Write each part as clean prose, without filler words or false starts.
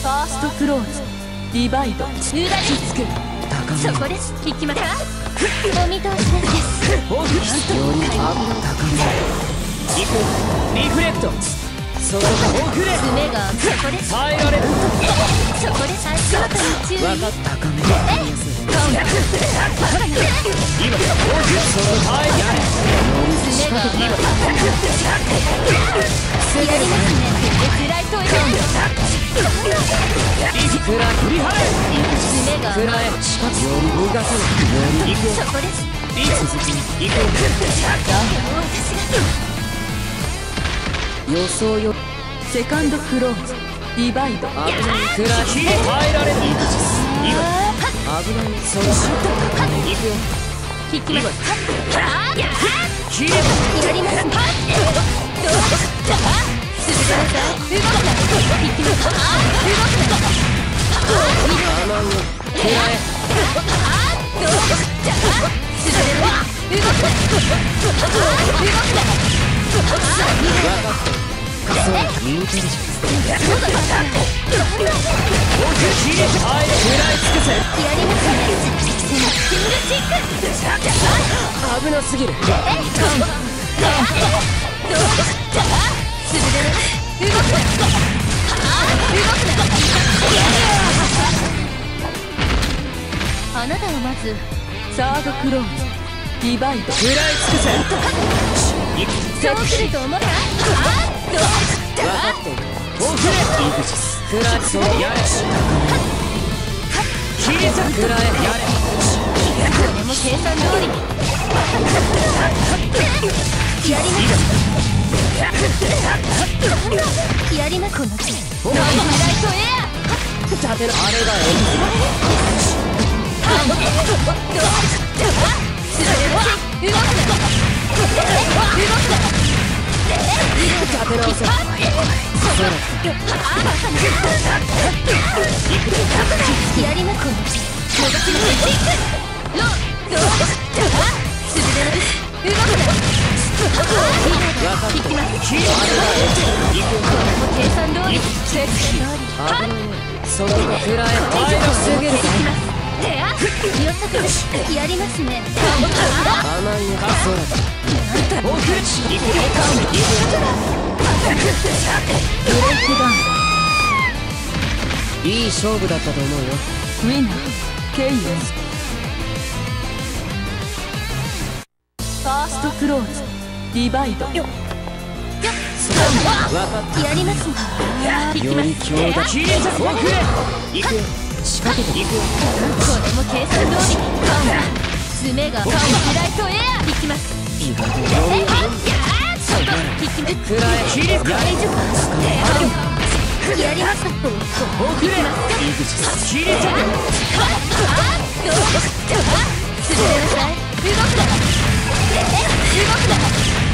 ファーストクローズディバイド裏につくそこです引きまたお見通しですより高め行くリフレクトそこ遅れ爪がそこです耐えられるそこで足元に注意分かった高め今その耐えやれ爪がやりますねフライトへ振り払え爪が振らえより逃がさないより行くそこです続きに行く予想よセカンドクローズディバイド危ないクラッシュ耐えられる今危ないその行くよ引きます切ればやりますねどうだすぐださい動くな引きます動くな甘いよ食らえどうだすぐだ動くな動くな分かったそうインテリジェンス切れ耐え食らい尽くせやりますねセマシングチック危なすぎるどうだすぐだ動くな動くなあなたはまずサードクローズディバイド食らい尽くせそうすると思ったどう分かっている遅れイグジス食らいそうやれ切り裂く食らえやれこれも計算通りやりますやりますこの手ノイズライトエア食べろあれだよどうする動くな食べろそうやりまこのもがきのスイッチローどうすぐでな動くな引きますこれも計算通りチェック通りそこが食らえ防げる引きます手やよさくやりますね甘いよそうだ遅れ行くよブレイクダウンいい勝負だったと思うよウィナーケイオスファーストクローズディバイドよっ分かったやります引きよますり強打切れちゃ遅れ行くよ仕掛けていくよこれも計算通り爪がフライトエア引きます意外と読み引きます食らえ切れ大丈夫やります遅れイグジス切れちゃどうすぐなさい動くな動くな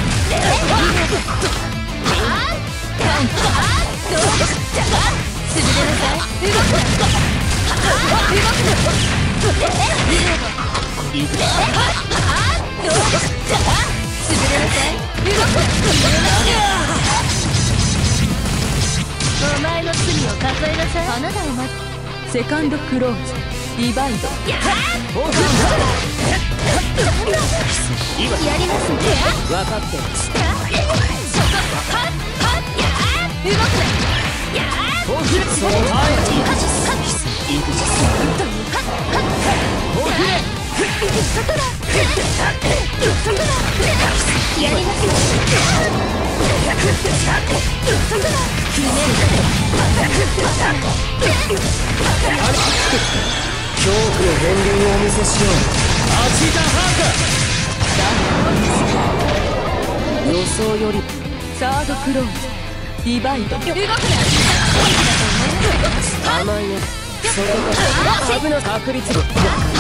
どうすぐなさい動くなイグジスどうすぐなさい動くなお前の罪を数えなさいあなたはまずセカンドクローズディバイド今やりますね分かってる動くな遅れその前イグジスやります恐怖の片鱗をお見せしようアジタハンタ予想よりサードクローズディバイド動くな甘いよそこが危な確率そこ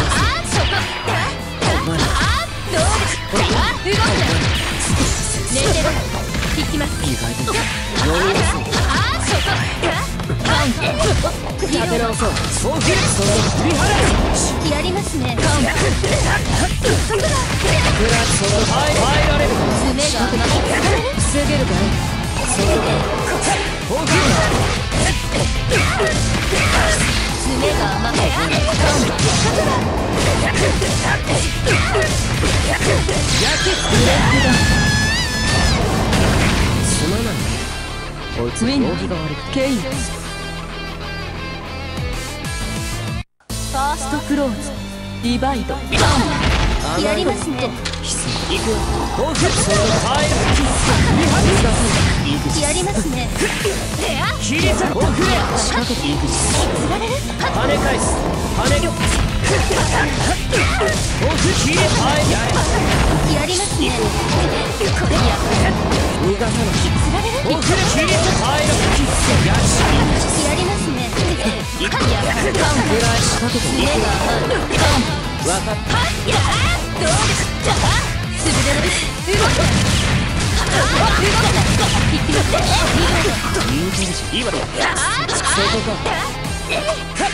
どう動くな寝てろ引きます意外と読みやすい立て直そうそう切れその振り払えやりますねプラスその耐えられる爪が防げるかいその大きい甘いすまないね。こいつ動機が悪くてケインファーストクローズディバイドやりますね行くよ。オフソロタイムやりますね切り裂くオフレ仕掛けていくし釣られる跳ね返す跳ねオフ切りタイムやりますねこれや逃がさない釣られるオフで切り裂くタイムやしやりますね行くぐらい仕掛けていく目が甘い分かったどうですかすぐで動く動く行きますインテリジェン今だそこか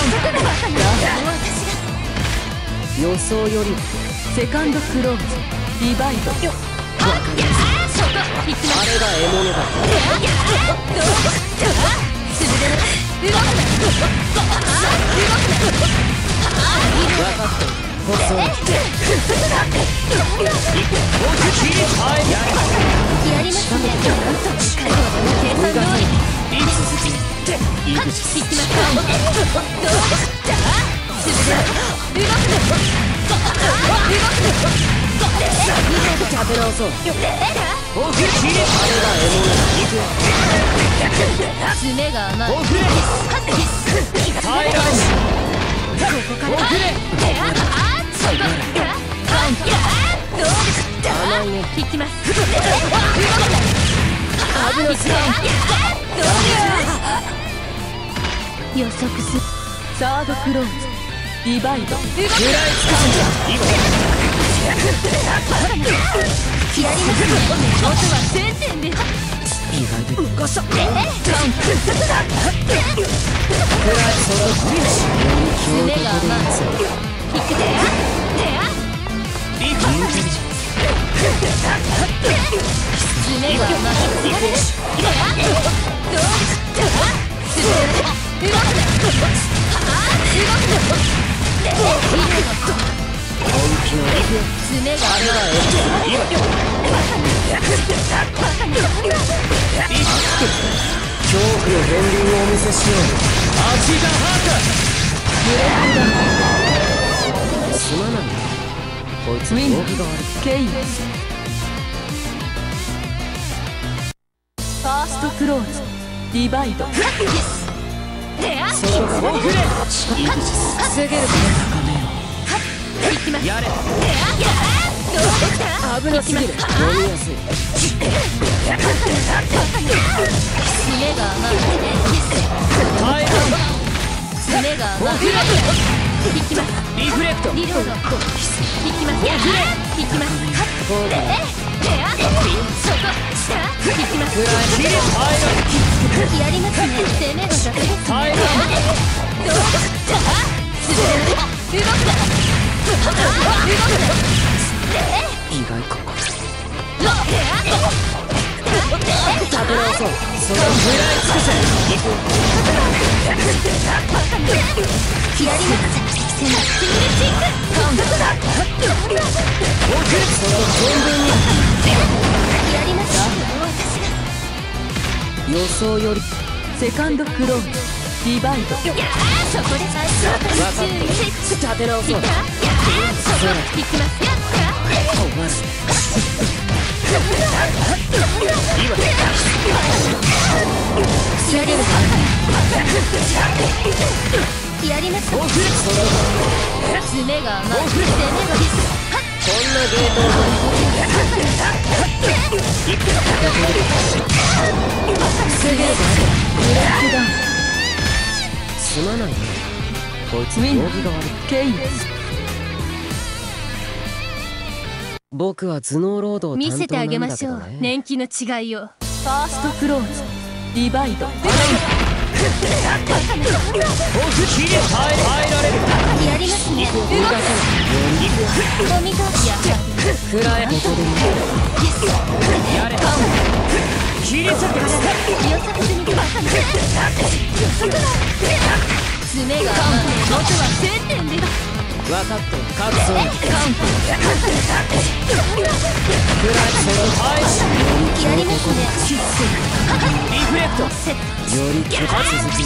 予想よりセカンドクローズディバイドあれが獲物だ分かった細いやりますね計算通り行きますどう食べ直そうオフ切りあれが獲物だ行くよ爪が甘いオフレ耐えられしここからオフレ甘いね行きます予測するサードクローズディバイド食らい尽くすんだ今やりますね音は1000点です意外と動かした食らいそのフィニッシュ爪が甘い引くでリフインテリジェンス爪が甘い行くよ本気の爪が甘い恐怖の片鱗をお見せしよう足がハーカすまないこいつ動機が悪いケインファーストクローズディバイドそこがオフレ防げる行きますやれ危なすぎる飲みやすい爪が甘い耐え爪が甘い行きますリフレクトリロード行きます行きますこうだそこ下行きますフライ切り耐やりますね攻めが雑です耐えどう動くな意外か食べ直そうそのフライ尽くせやりますセナシングチックその存分にやります予想よりセカンドクローズディバイドそこで最初から注意立て直そうそこ行きます終わるやりますやります爪が甘い攻めがこんなゲートを防げるすまないねこいつ動機が悪いケイン僕は頭脳労働見せてあげましょう担当なんだけどね年季の違いをファーストクローズディバイドオフ切り耐えられるやりますね動かせないゴミがやくらえここでやれ切り裂け予測済みバカな爪が甘い。元は1000点で。 分かった。各層にフライその返しやりますね。 リフレクトより続き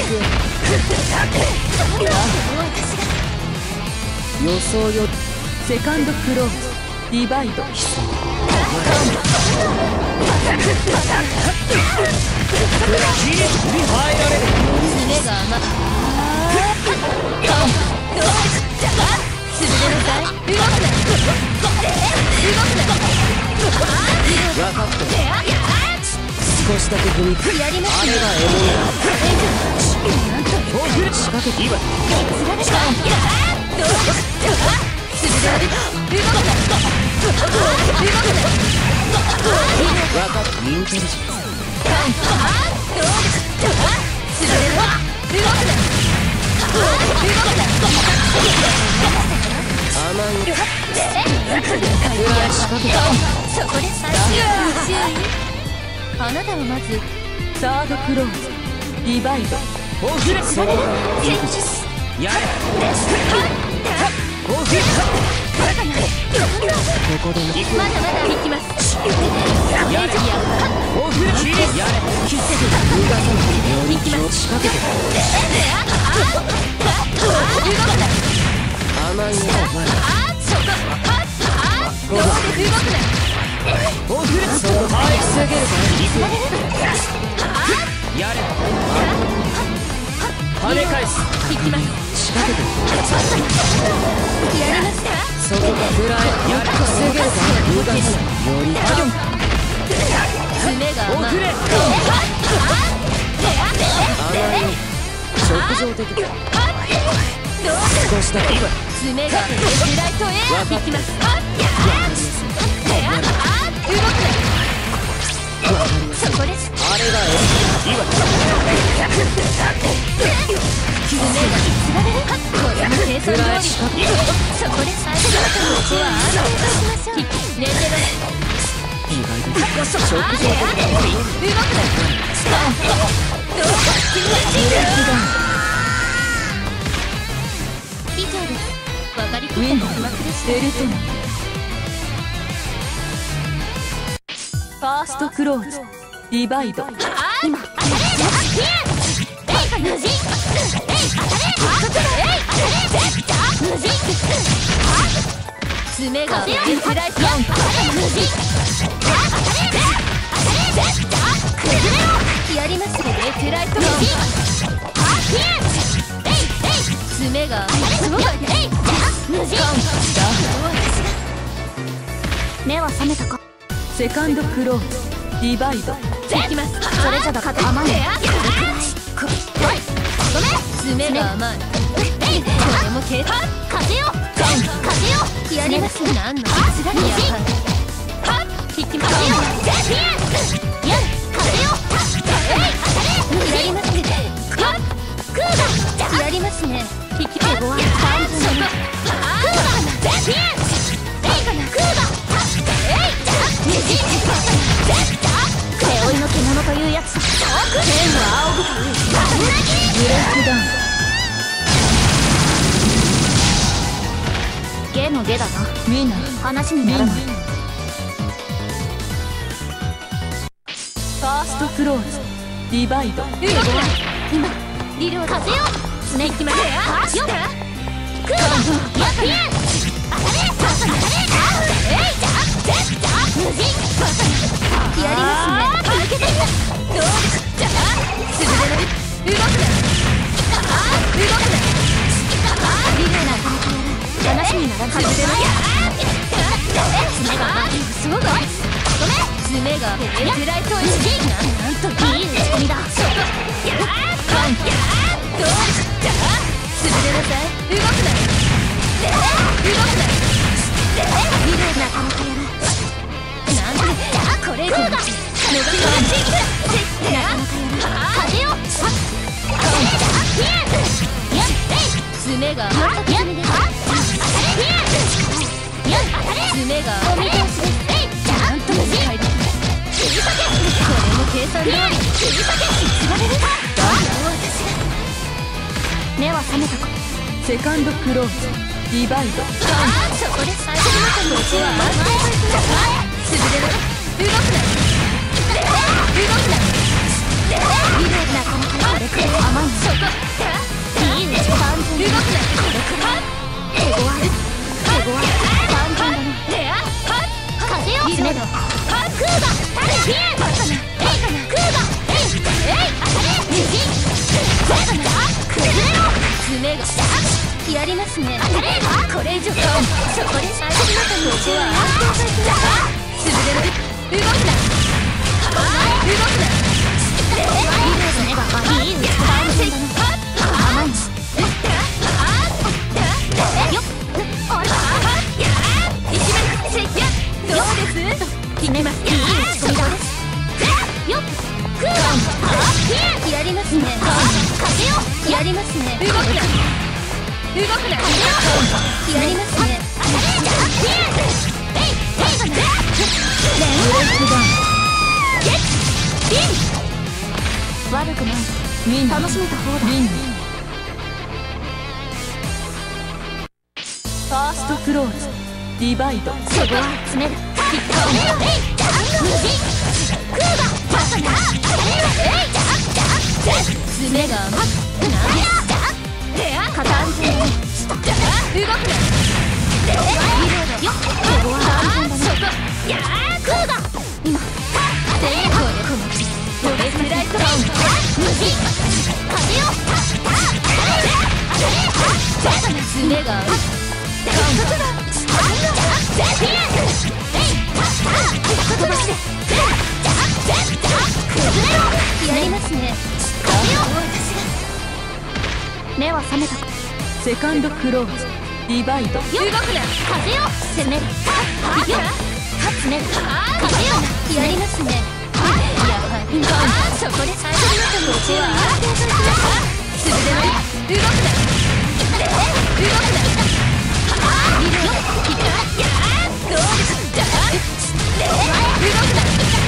予想よセカンドクローズディバイド。 耐えられる爪が甘い。 分かった少しだけ踏み込むやりますね。 あれがエモい仕掛けていいわ分かったインテリジェンス甘いそこで最終あなたはまずサードクローズディバイド。 オフレそのやれオフレここでもまだまだ行きます。 やれオフレやれ逃がさないより気を仕掛けて甘いねオフレその耐え防げるかやれ跳ね返す行きます。 仕掛けてやりました。 そこがフライやれ防げるか逃がさないより爪が甘い。 オフレ甘い食上的だ少しだけ爪がフライトへ行きます。そこです。 あれがいいわ爪がこれも計算通り。そこで最初のうちは安定しましょう。レンジロ意外と食上的以上です。分かりきウィンった結末でしデルトナ。ファーストクローズディバイド。 爪がフライトやりますね。フライト爪が目は覚めたか。 セカンドクローズディバイド。 行きます。それじゃだ甘い。爪が甘い。これも計算。風よやりますね。何のやりますね。背負いの獣というやつ。天の仰ぐブレイクダウン。 ゲのゲだな。 ミナ話にならない。 ファーストクローズディバイド。 今リルを風よね行きますよ。クーバやっやりますね。どうですじゃあすぐで動くなリルな話にならない。爪がすごい爪がフライトインなんといい打ち込みだ。どうですじゃあすぐでなさい。動くなリルなかなかやるなんでこれが逃がす風よ爪が爪がお見通しです。なんともこれも計算通り目は覚めたか。 セカンドクローズディバイド。 そこで最初の中のうちは潰れろ。動くな。なかなかこれくらい甘い。そこいいね。単純に動くな。手強い単純だね。風よリズムだ。クーバピエンバカなクーバ虹バカな崩れろ。爪がやりますね。これ以上そこで最初の中のうちは潰れろ。動くな。やりますね。やりますね。動くな。やりますね。悪くない。楽しめた方だ。 リンファーストクローズディバイド。 そこは詰める。爪が甘く片安全に動くな。よっここは安全だね。クーガ今成功でこのトレスライト風よ爪が甘くやりますね。目は覚めたか。 セカンドクローズディバイド。 動くな。風よ攻める。よっ攻める。風よやりますね。やはりそこで最初の中のうちはすぐでない。動くな。どうですか。動くな。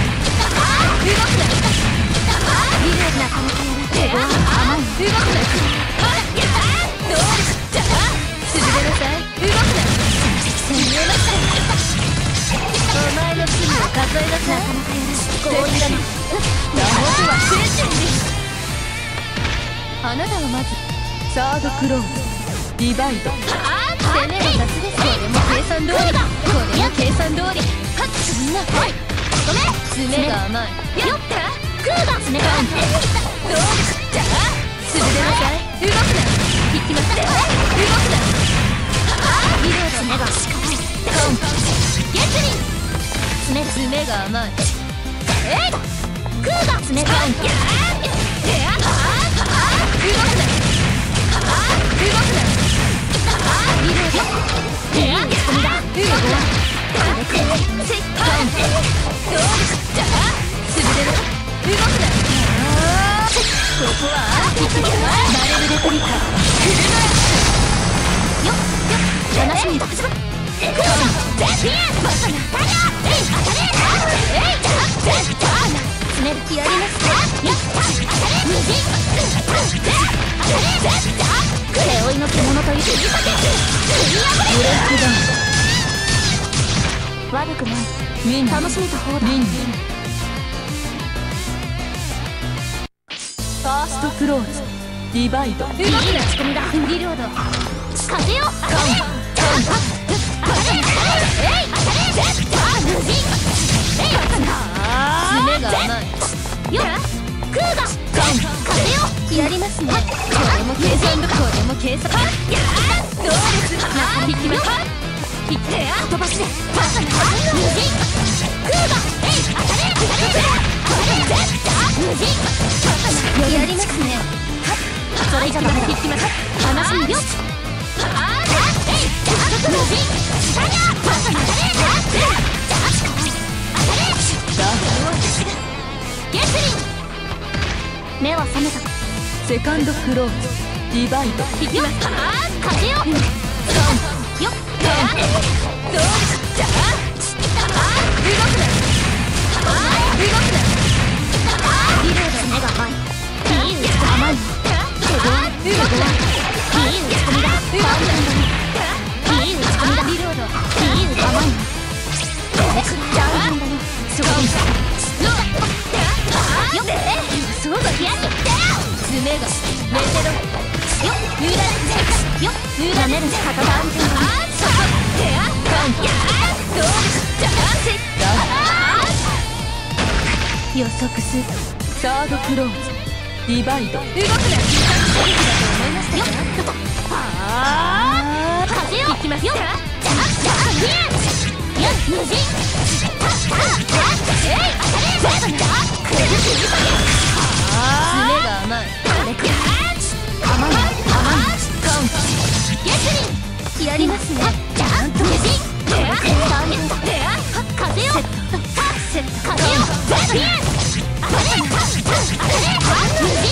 なかなかやら手が甘い。動くな。どうですか。潰れなさい。動くな。見えました。お前の罪を数えなさい。なかなかやら強引だな。魔法は精神です。あなたはまずサードクローズディバイド。 攻めが雑です。これも計算通り。これも計算通り。はっみんなごめん。爪が甘い。よっクーガ爪が甘い。どうですか。潰れなさい。動くな。行きます。動くな。医療爪がしかない。ゲスリン爪が甘い。クーガ爪が甘い。動くな。悪くない。楽しめた方だ。 リンファーストクローズディバイド。 動くな。仕込みだ。リロード。風よ爪が甘い。よっクーガ風よやりますね。これも計算だ。これも計算。どうですか。引きます。飛ばしてクーガやりますね。それじゃまだ引きます。話によし目は覚めた。 セカンドクローズディバイド。 引きます。風よよっどうですか。動くな。リロード目が甘い。いい甘い。動くな。 い打ち込みだ。バウンドだ。いい打ち込みだ。リロード。いい打ち甘いの。ダウンだね。そうだよっそうだやって爪が寝てろよっ無駄ですよっ無駄ねる肩ダウンだあーそうやどうですじゃあせ予測するサードクローズディバイド。 動くな時期だと思いましたよあー風よいきますよじゃあピンよっ無人えい当たれだ爪が甘いこれくらい甘いカウンゲスリンやりますねじゃあ無人風よ風よピン当たれ無人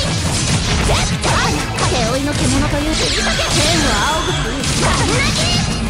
背負いの獣という天を仰ぐカムナギ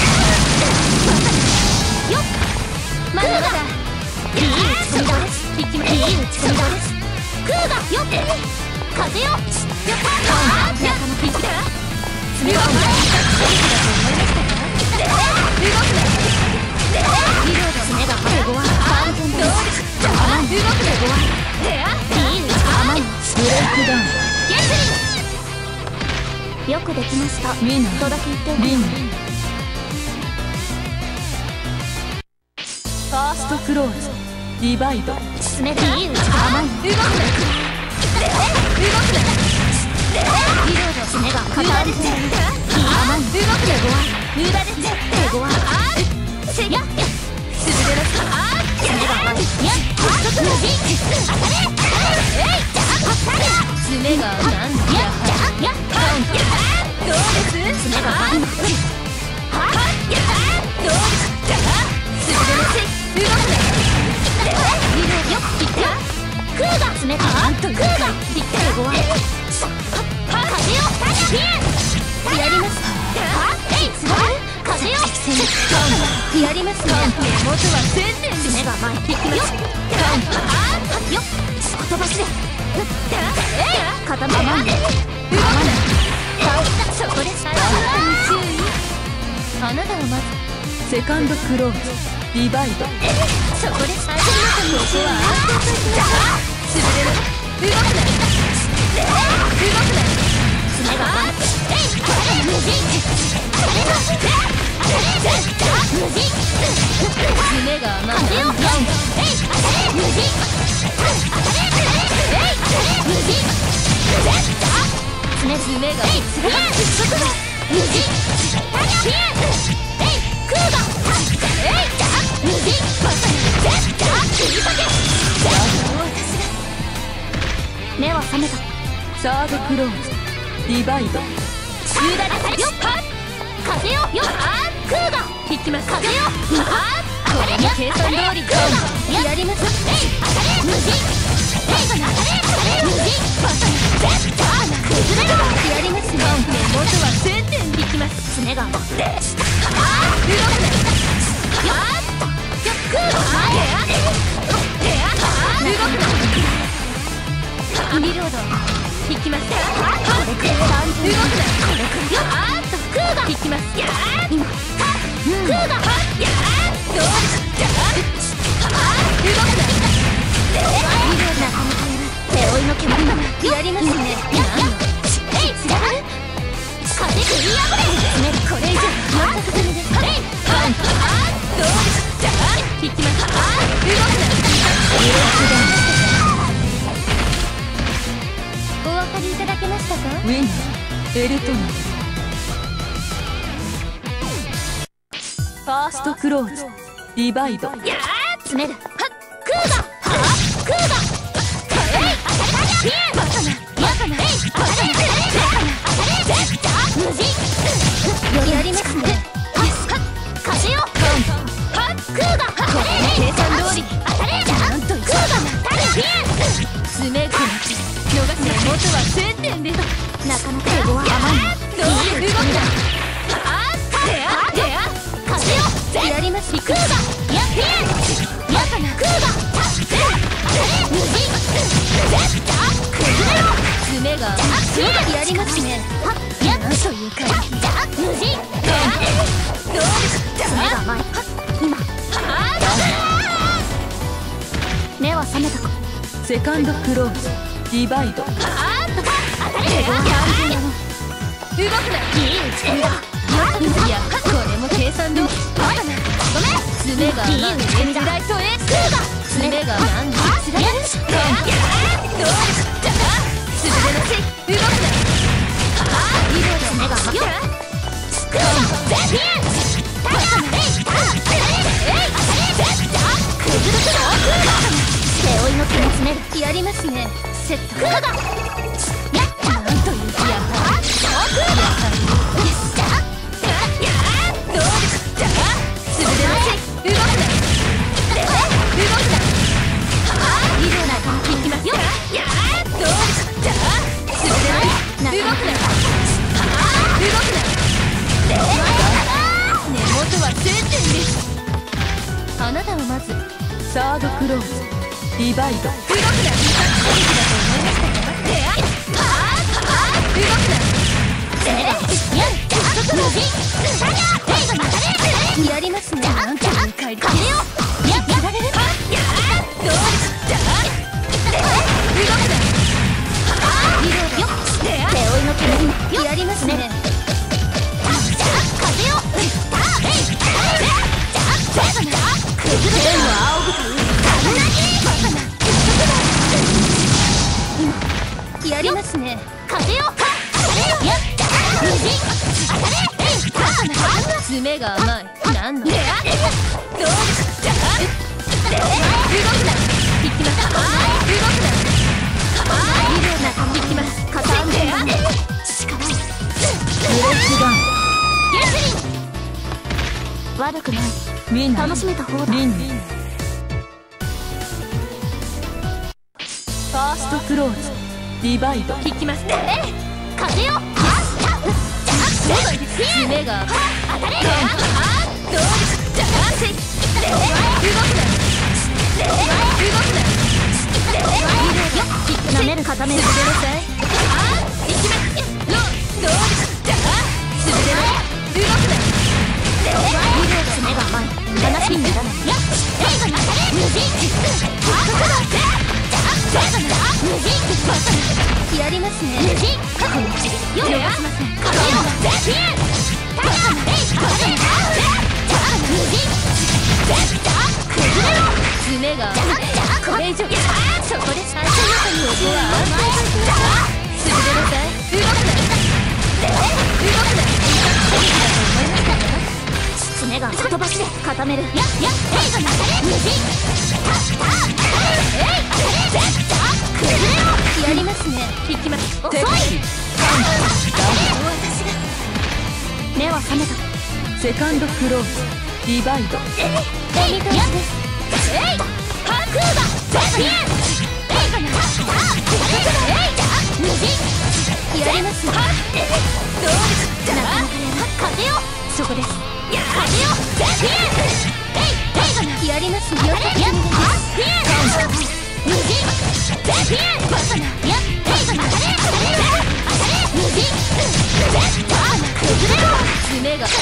よっまだまだいい打ち込みだいい打ち込みだクーガよっ風よよっあーじゃあいくだ爪は前にだと思いましたか動くなリロード爪が手ごわバウンドどうですじゃあ動くな手ごわいい打ち甘いブレイクダウン。 ゲスリンよくできましたミナとだけ言ってリング。ファーストクローズディバイド。 爪がいい打ち甘い動くなリロード爪が肩で甘い動くなごわ無駄です手ごわあーせやすずれのあー爪が甘いやっ無人当たれえいじゃあ当たれ爪がなんだやっどうです爪が甘いはっやどうですじゃあすずれのせ動くなリロードよっいくよクーガ爪がクーガいったらごわ風よピンやりますえいつがる風よやりますね元は1000点です爪が甘いいくよあーよっ言葉しで肩の甘い動くなそこですあなたに注意あなたはまずセカンドクローズディバイド。 そこですあなたに注意つぶれる動くな爪が甘いえい無人無人爪が甘い風よえい無人無人爪がえいつが無人ピンえいクーガえい無人目は覚めたサードクローズディバイド。 無駄ですよっ風よよっあークーガいきます風よあーこれも計算通りクーガやりますえい当たれ無人えい当たれ無人崩れるやりますね元は1000点いきます爪があー動くねよっクーガ動くねリロードいきますこれくらい動くなこれくらいよあーっとクーガいきますやー今クーガやーどうですじゃあ動くなリロードなかなかやる背負いの煙がやりますねえいつがる風振り破れこれ以上全くダメですえいあーどうですじゃあいきますあー動くなお分かりいただけましたかウィンナーエルトナ。ファーストクローズディバイド。 やー詰めるはっクーガはっクーガえい当たれピンバカなバカなえい当たれ当たれ絶対無人やりますねはっ風よはっクーガ当たれ計算通り当たれちゃんとクーガ当たれピン詰める逃すね元は1000点ですなかなか手ごわ甘いどういう動きだあーてや風よやりますクーガやっピンやかなクーガ無人絶対崩れろ爪がね。はっやっというかじゃあ無事どう爪が甘い。今目は覚めたか。 セカンドクローズディバイド。 当たれよ。動くな。いい打ち込みだ。いやこれも計算通り。ごめん爪が甘い。ライトエース爪が甘い。つられるしどうだ素手のし動くな。爪が甘い。背負いの気も詰める。やりますね。セットなんというやあなたはまずサードクローズディバイド。 やりますね。なんていう帰り。風をやられる。どうだ。手負いの煙やりますね。風をやりますね。風よ。爪が甘い。なんの。どうだ。動くな。行きます。動くな。行きます。片安全力。力。 ブレイクダウン。 ゲスリン。悪くない。 ウィン楽しめた方だ。 リンリン。ファーストクローズディバイド。 引きます。風よ。爪が当たれ。どうだ。なめる固める。爪が甘い。話にならない。やりますね。よ逃しません。爪がこれ以上。そこで最初の中にここは甘い。素手のさい。動くな。爪が飛ばして固める。やりますね。引きます。遅い。目は覚めた。 セカンドクローズディバイド。 やりますね。風よ。そこです。風よ。やりますよ。爪が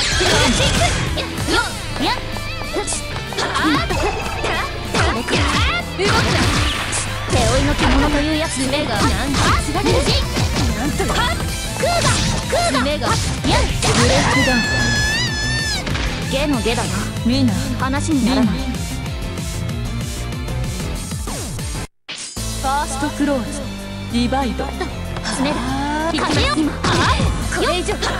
手負いの獣というやつ。爪がなんと爪がブレイクダウン。 ゲのゲだな。 ウィナー話にならない。 ファーストクローズディバイド。 爪だ。風よ。これ以上。風よ。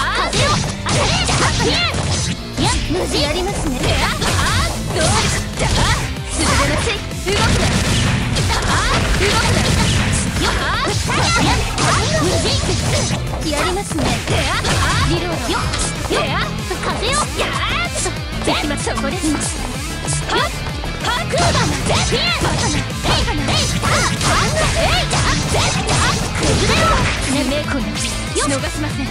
やりますね。どうだ。素手のし動くな。やりますね。リロード。風よ。できます。そこです。逃しません。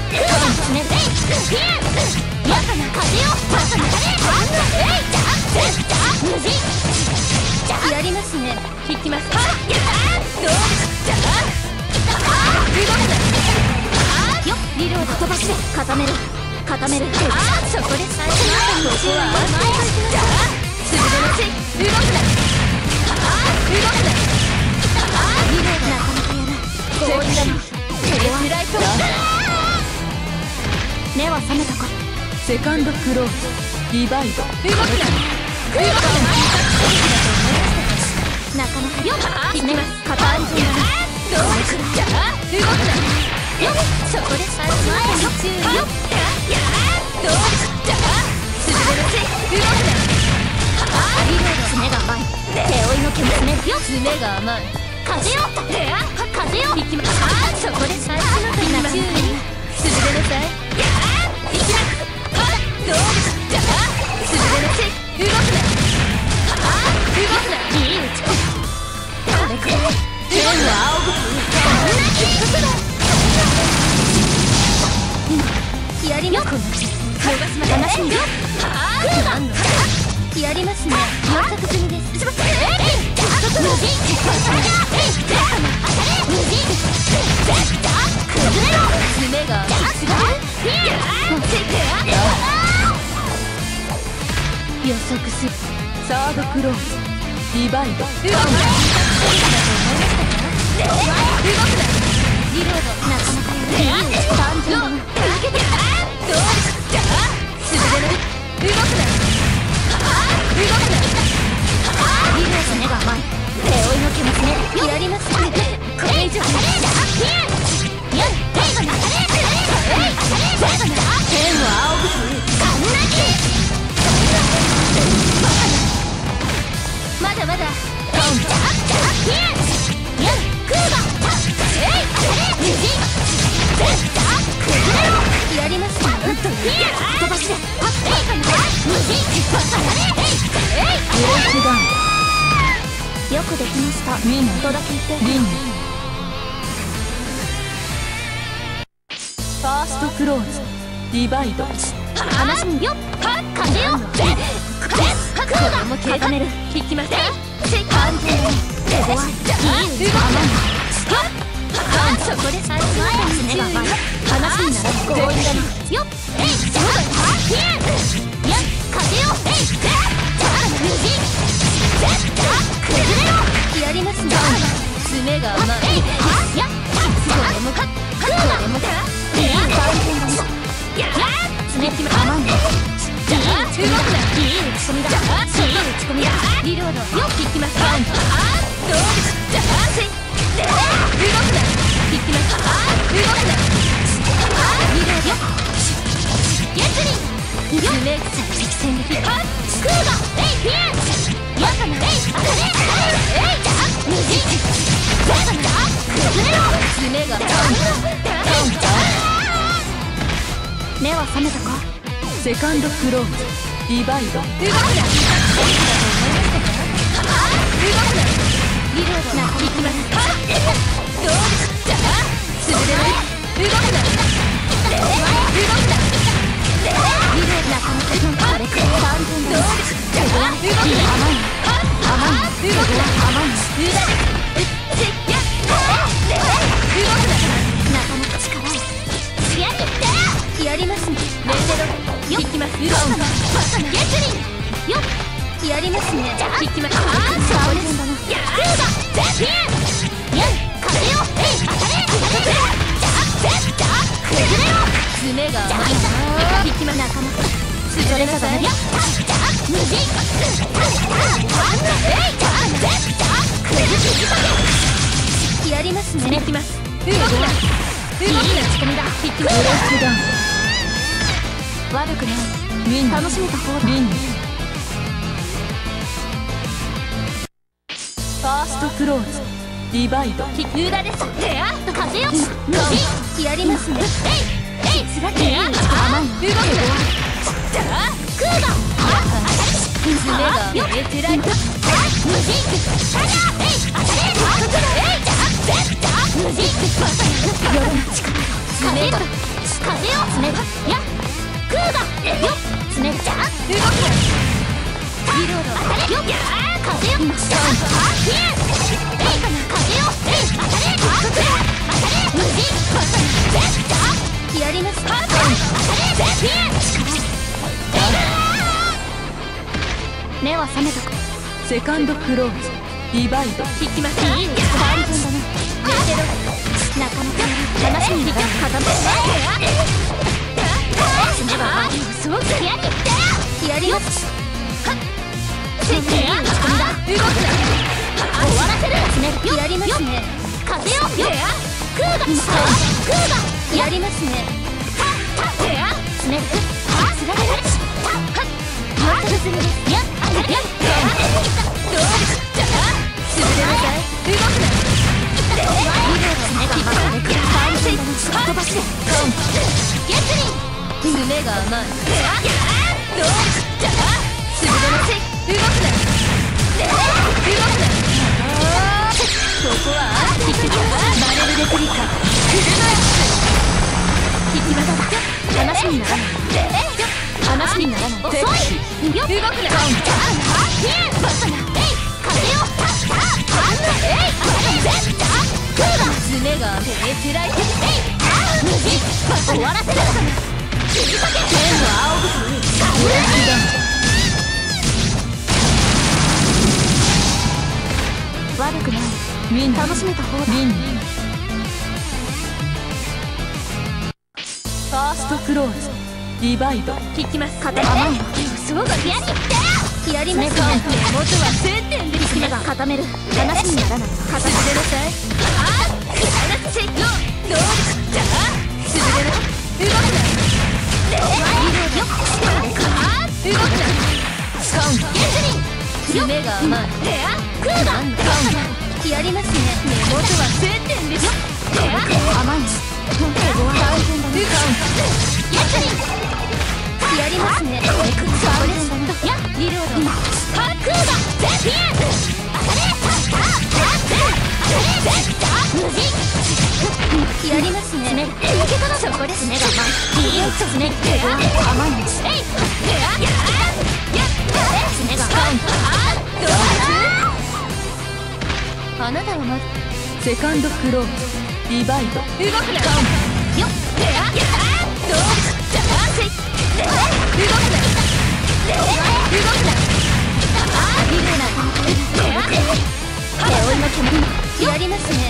やりますね。引きます。よっ飛ばして固める固める。ああそこで最初のここは前にじゃあすぐのち動くな。ああ動くな。ああリレーなかなかやな。こういったのテレスライト目は覚めたか。 セカンドクローズディバイド。 動くな動くな。なかなかよっいきます。片安全だな。どうするじゃあ動くなよっそこで最初前に注意よっやどうするじゃあすぐのち動くな。ああリレーの爪が甘い手負いの煙ねよっ爪が甘い風よ風よいきます。ああそこで最初の今注意すぐのさいやいきますどうするじゃあすぐのち動くな。ああ動くないい打ち込みこれくらい天は仰ぐやります話にやりますね。到着済みです。爪が予測する。 サードクローズディバイド。 動くなリロードなかなかやる。完全だな。どうじゃあすぐで動くな。動くな。リロード目が甘い手負いの気持ちねやりますこれ以上やっ天を仰ぐまだまだやります飛ばしてよくできました。 ウィンとだけ言ってリンファーストクローズディバイド。 話によっ風よこれも固める引きます完全に手強いいい甘いそこで最初の目が甘い話にならず強引だなよっやっ風よやりますね爪が甘いやっこれもかこれもかいい完全だな爪きま甘いじゃあ動くないい打ち込みだいい打ち込みだリロードよっ引きますどうじゃあ動くな引きます動くなリロードよゲッツリよっ爪が戦撃クーガピエンやかな当たれ無事やかな崩れろ爪が目は覚めたか。 セカンドクローズディバイド。 動くなリロードな引きますどうじゃあすぐで動くなリロードなかなかこれ完全だどうじゃあ動くな甘い動くな甘いやっ動くななかなか力をやりますねレンデロよっ引きます動くなゲスリンよっやりますね引きます完全だなやーゼピエンやっ風よ当たれ崩れろ爪が甘い引きますなかなかそれがダメやっ無事やりますね引きます動くないい打ち込みだ引きます悪くないウィン楽しめた方だリンファーストクローズディバイド。 裏です風よやりますねつらけ甘い動くじゃあクーガ爪がよっつらい無事無事夜の力爪が風よ爪がやクーガよっ爪がじゃあ動くなリロード当たれよっ風よ今したピエン風よ当たれ無事じゃあやります。目は覚めたか。 セカンドクローズディバイド。 引きます。いい完全だな。なかなか話に固めてすごくやります。動くな。終わらせる。やりますね。風よ。クーガやりますね。つねる。つられる。やっどうするなさい。動くな。飛ばしてゲスリン。爪が甘い。どうするなさい。動くな。ここはバレルレプリカクルノヤス。引き技だ。話にならない。話にならない。遅い。動くな。バカな。風を爪がペネテライテ終わらせる。天の青ぐ悪くない。楽しめた方だ。ファーストクローズディバイド。 引きます。甘いのすごくやりますね。元は1000点で引きます。固める。話にならない。固めてなさい。どうじゃあすぐれな。動くな。動くな。ゲスリン。爪が甘い。クーガやりますね。元は1000点です。甘いの手ごわ完全だね。ゲスリンやりますね。リロード。クーガゼフィエンス。やりますね。そこですね。甘いんです。あなたはまずセカンドクローズディバイド。 動くな。よっ。どうじゃあせい。動くな。リルナ。手負いの煙やりますね。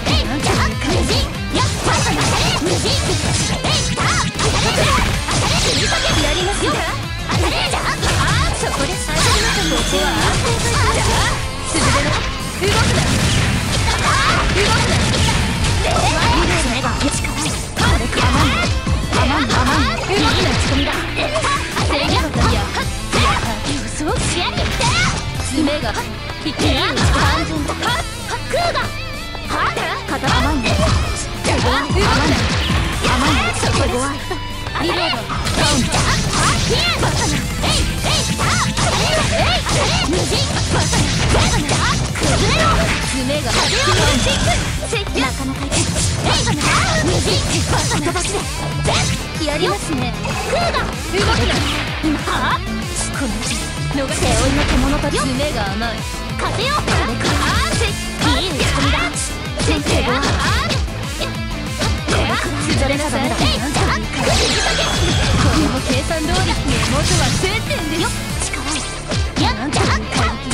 やりますよ。そこです。ここは安定というか。すぐでな。動くな。が力。甘い。動くな。仕込みだ。制御の時はすごく視野に爪が引き完全だ。クーガ肩甘いね。甘いね。そこです。リロード。バカな。無人。バカな。崩れろ。爪がなかなか無人。バカな。飛ばしでやりますね。クーガ動くな。はあこの背負いの獣と爪が甘い。風よ。いい打ち込みだ。先生はそれなさい。これも計算通り。根元は1000点です。力をやっじゃあよっ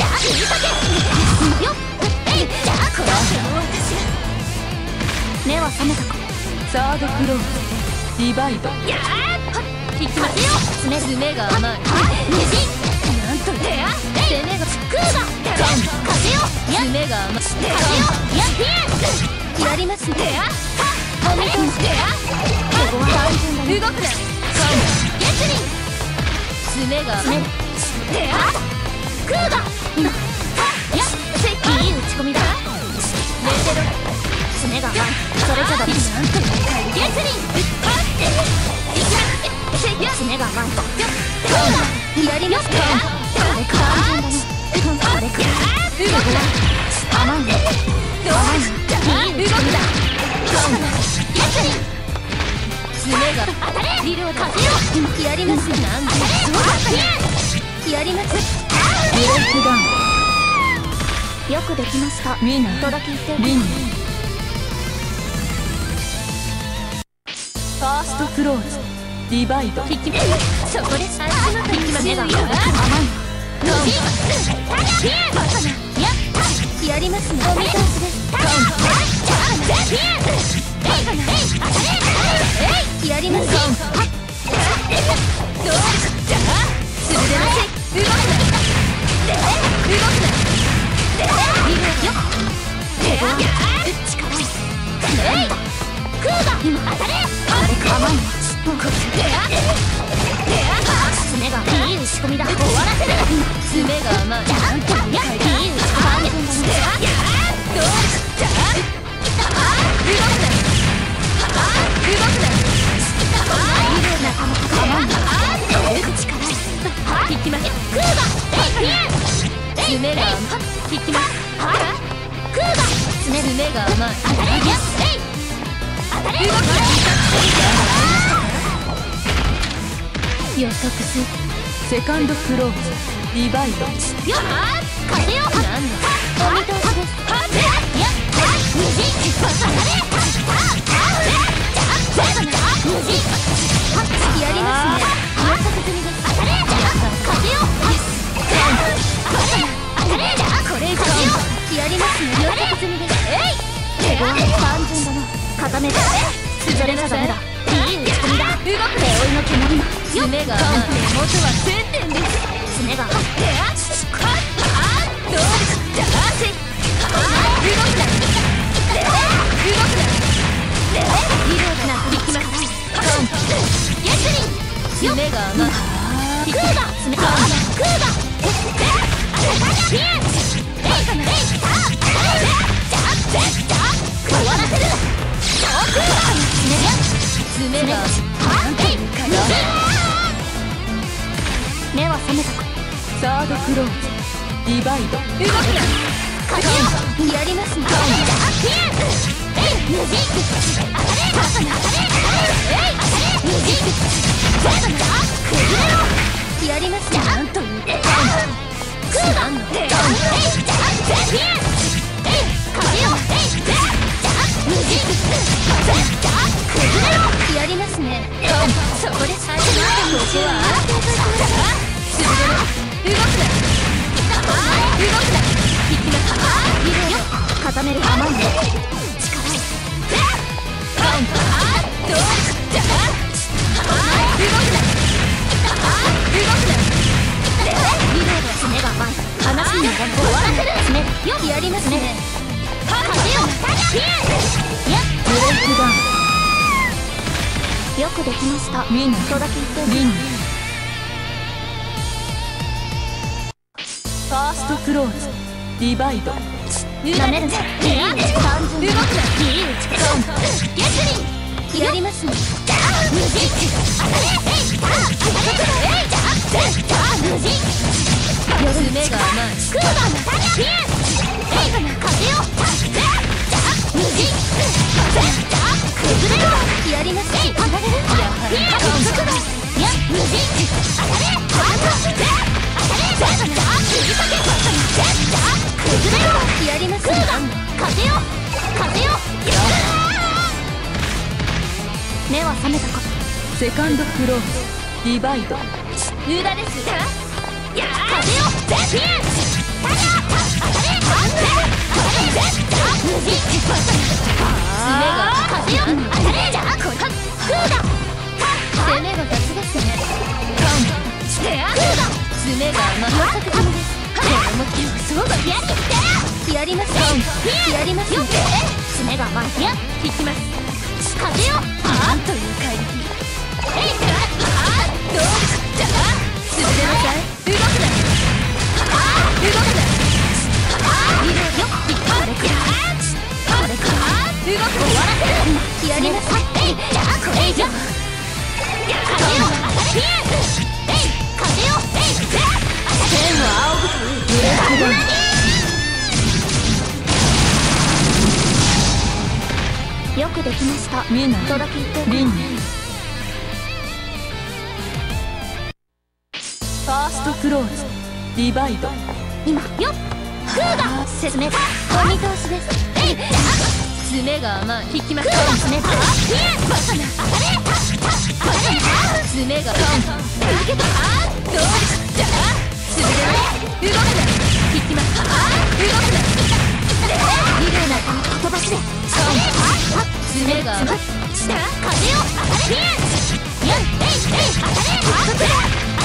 じゃあこの私目は覚めたか。 サードクローズディバイド。 やー引きますよ。爪が甘い。無人なんとレア攻めがクーガ風よ。爪が甘い。風よやピエンやりますね。おめでとう。動くな。ゲスリン爪が甘い。クーガ今やいい打ち込みだ。レーテロ爪が甘い。それじゃダメ。ゲスリン爪が甘い。やりますか。甘いね。いい打ち込みだ。爪がリロード。やります。なんでやります。 ブレイクダウン。 よくできました。 ウィナーとだけ言ってリン。フファーストクローズディバイド。 引きそこで足元に決まるよ。甘いやりますね。お見通しです。やります。どうじゃあするでなせ。動くな動くな。見るよ。力クーガ今当たれ。あれか甘いの。爪がいい打ち込みだ。終わらせる。爪が甘い。いい打ち込み。どうじゃあ動くな動くな。仲間が甘い。力引きます。クーガ爪が甘い。引きます。クーガ爪が甘い。当たれ当たれ。動くな予測す。 セカンドクローズディバイド。 よっ風よ。なんだお見通しです。やりますね。予測済みです。風よ。これ以上やりますね。予測済みです。手ごわい単純だな。固めてそれじゃダメだ。いい打ち込みだ。動く手負いの煙も爪が甘い。元は1000点です。爪がどうじゃあせ動くな引きます。ヤスリン爪が甘い。クーガ爪が甘い。クーガピエン終わらせる。爪が目は覚めたか。 サードクローズディバイド。 動くな風よ。やりますね。ピエン無事当たれ崩れろ。やりますね。なんというクーガピエン風よ。無事崩れろ。やりますね。そこで最初の虫は動くな引きます。固める。甘いね。力どうじゃ動くな爪が甘い。話に終わらせる。爪よやりますね。風よ。ピエンブレイクダウン。 よくできました。 ウィンとだけ言ってウィンファーストクローズディバイド。 なめるね。いい単純。動くな。いい打ち込み。ヤスリンやりますね。無事当たれ。無事夜目が甘い。クーガーピエン風よ。無事崩れろ。やります。上がれる。ピエンや無事当たれ。崩れろ。やります。風よ。目は覚めたか。 セカンドクローズディバイド。 無駄です。風よ。ピエン無事爪が風よ。当たれ。じゃあこれクーガ攻めが雑ですね。クーガ爪が甘い。そうだ。やります。やります。爪が甘い。引きます。風よ。なんという怪力。どうじゃ進めなさい。動くなリロードよ。動く終わらせる。やります。じゃあこれ以上風よ。ピエン風よ。天は仰ぐといい。ブレイクダウン。よくできました。 ウィナとだけ言ってリンファーストクローズディバイド。 今よっクーガ説明お見通しです。 爪が甘い。引きます。 爪がバカな爪がどうじゃ素手で動くな。引きます。動くな。 リレーな飛ばしで爪が甘い。 風を当たれやん当たれ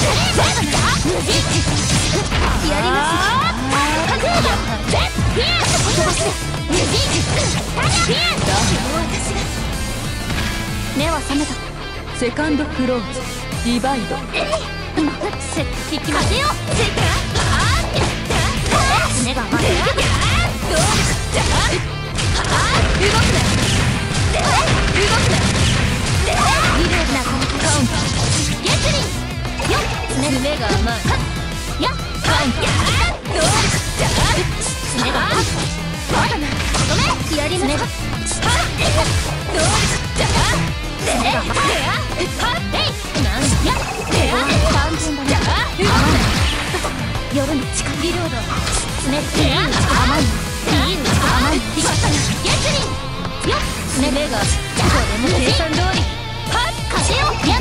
やります飛ばしで目は覚めた。 セカンドクローズディバイド。 今引きますよ爪が甘い動くな。 リレーなカウンターゲスリンよっ爪が甘い。 やっ爪が甘いバカなごめんやります爪が甘い単純だね夜の力リロード爪甘いゲスリンよっ爪がこれも計算通り。 風よやっ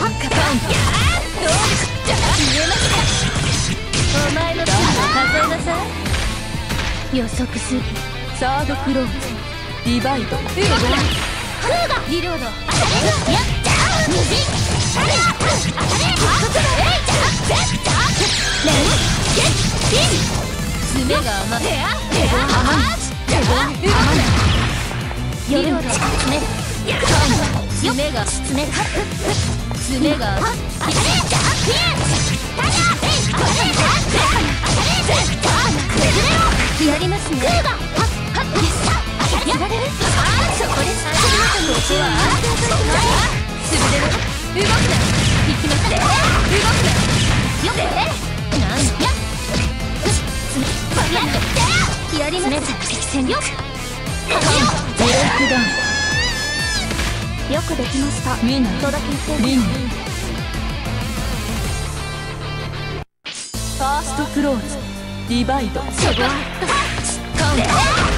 お前の力を数えなさい。 予測するサードクローズディバイド。 フーガリロードやっ無事爪が甘い。 夜の力爪爪が爪がやりますねやられるそこで最初のここは素手で動くな。引きます。動くな。 よっなんややります敵戦よっブレイクダウよくできましたン。ミナとだけ言ってリング。ファーストクローズディバイド。 そこはカウンター。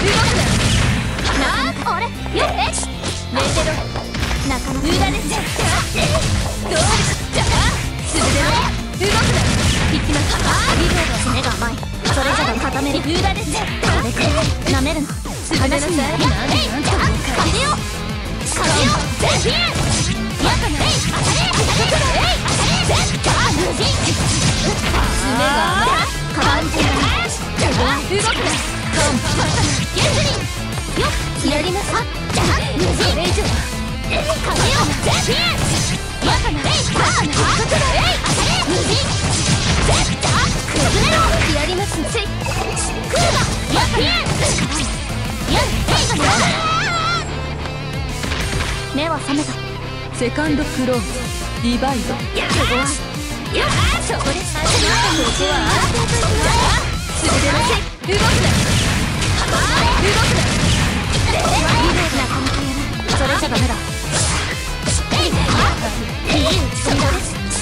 あれよっメテロなかなか無駄です。どうじゃ素手で動くな。引きます。 爪が甘いそれじゃが固める無駄です。 これくらいなめるな素手でなさい。なんと風よ全やかな爪が完全だ動くな。 ゲスリンよっやりますそれ以上風よ全やかな崩れろやりますクーガやかな目は覚めたセカンドクローズディバイド。 そこはそこで最初のここは素手で動くな。動くな。 なかなかやるそれじゃダメだいい打ち込みだどう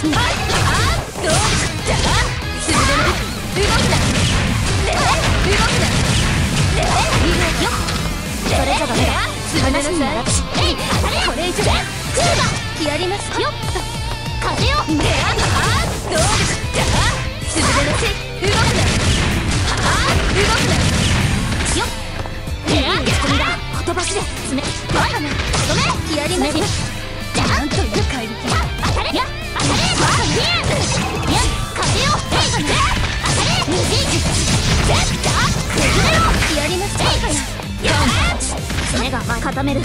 じゃ素手で動くな。動くな。 よそれじゃダメだ話にならこれ以上やりますよ風よどうじゃ素手で動くな。動くな。 よっいい打ち込みだ言葉しで爪バカなごめんやりますなんという怪力。 当たれや当たれバカなや風よ当たれ無事崩れろやりますバカな爪が固める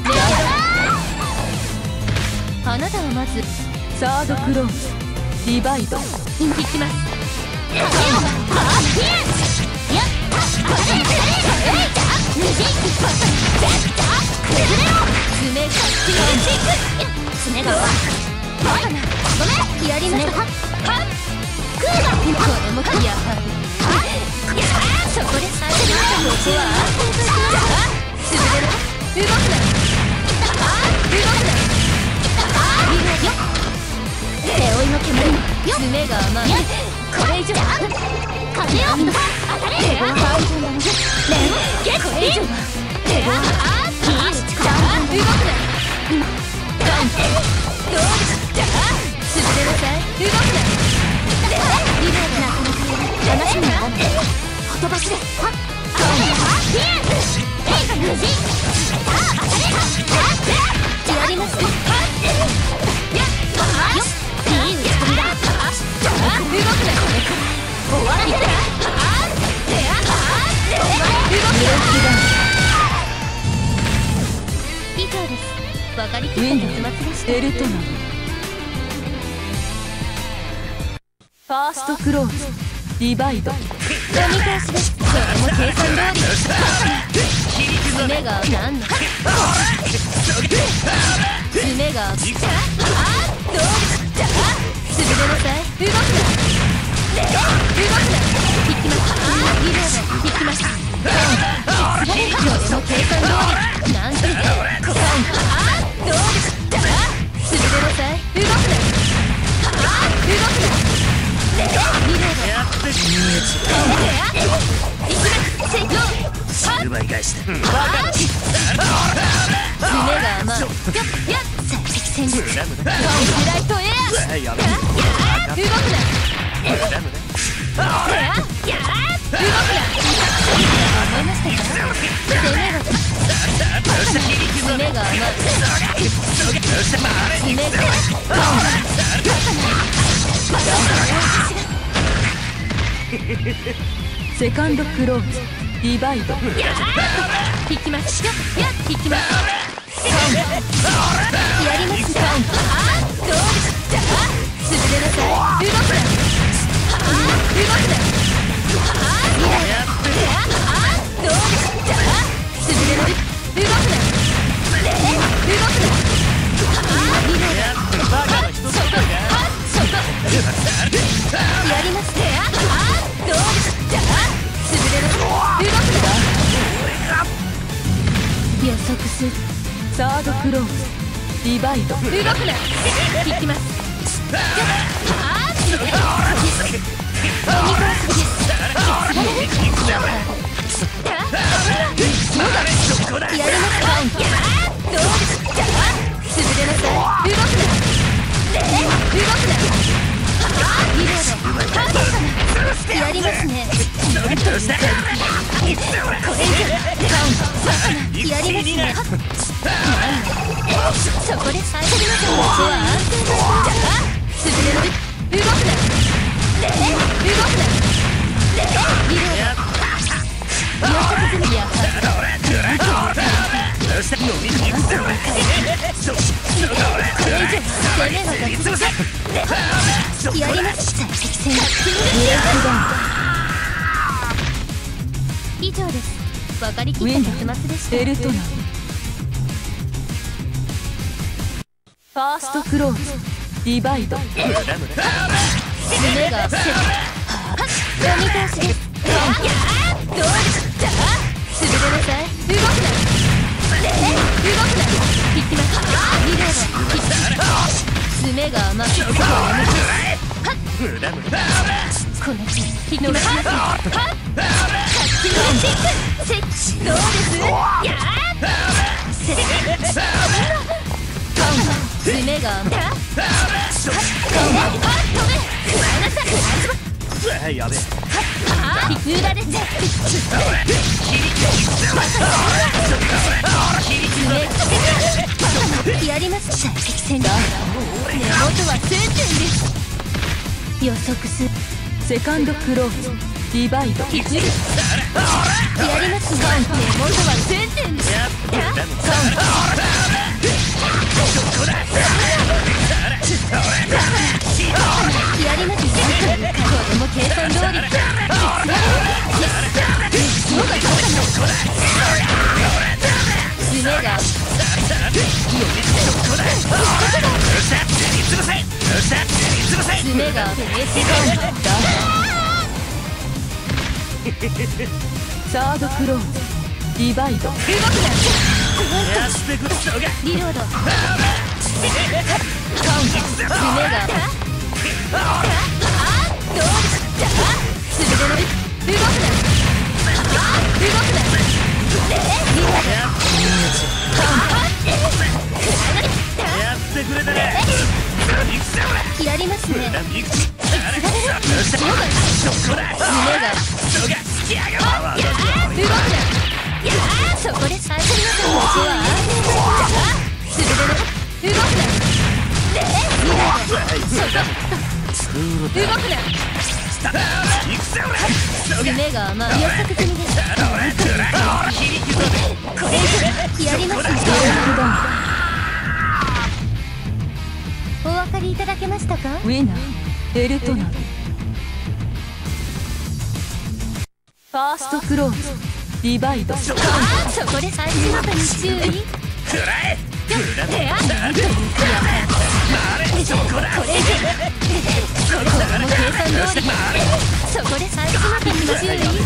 あなたはまずサードクローズディバイド。引きます。 風よや無事崩れろ爪が爪がバカなごめんやりましたクーガこれもやはりそこで最初のここは素手で動くな。動くな。 背負いの煙爪が甘い。 これ以上風よ当たれこれ以上動くな今ドンどうだ潰れなさい動くなリレーなかなか話にならないほとばしではっドンピエンヘイ無事やりますよっいい打ち込みだ動くな終わらせて以上です。分かりきった結末でした。 エルトナムファーストクローズディバイド折り返しです。これも計算通り爪が何の爪がどうだ潰れなさい動くな引きますリロード引きますこれも計算通りなんてどうだ潰れなさい動くなリロード奪い返した爪が甘い最適戦術ライトエア動くな動くな思いましたか爪が甘いセカンドクローズディバイド引きますよ引きますやりますどうだ潰れなさい動くな動くなどうだ潰れな動くなやりますどうだ潰れな動くな予測するサードクローズディバイド動くな引きますやりますかどうだ潰れなさい動くなリロードやりますねこれ以上やりますねそこで最初にまずは安定の潰れる動くなリロード予測済みやこれ以上攻めは脱落やります最適戦以上です分かりきった結末でしたエルトナムファーストクローズディバイド爪が伏せる読み通しですどうだ潰れなさい動くな引きますリロード爪が甘くこの手引きますどうです爪が甘くやべえ裏でやります最適戦だ根元は1000点です予測するセカンドクローズディバイドやります根元は1000点ですやりますこれも計算通り爪が爪がサードクローズディバイドリロード爪がどうだ潰れる動くなリロードやりますね。 無駄につられる。 そこだ胸が人が好きやがる動くな。そこで最初の気持ちはするでな。動くな。そこ動くな。夢が甘い。予測済みです。これ以上やりますね。お分かりいただけましたか。 ウィナーエルトナル。ファーストクローズディバイド。 そこで最初のに注意。 くらえこれ以上これも計算通り。そこで最初のに注意。動く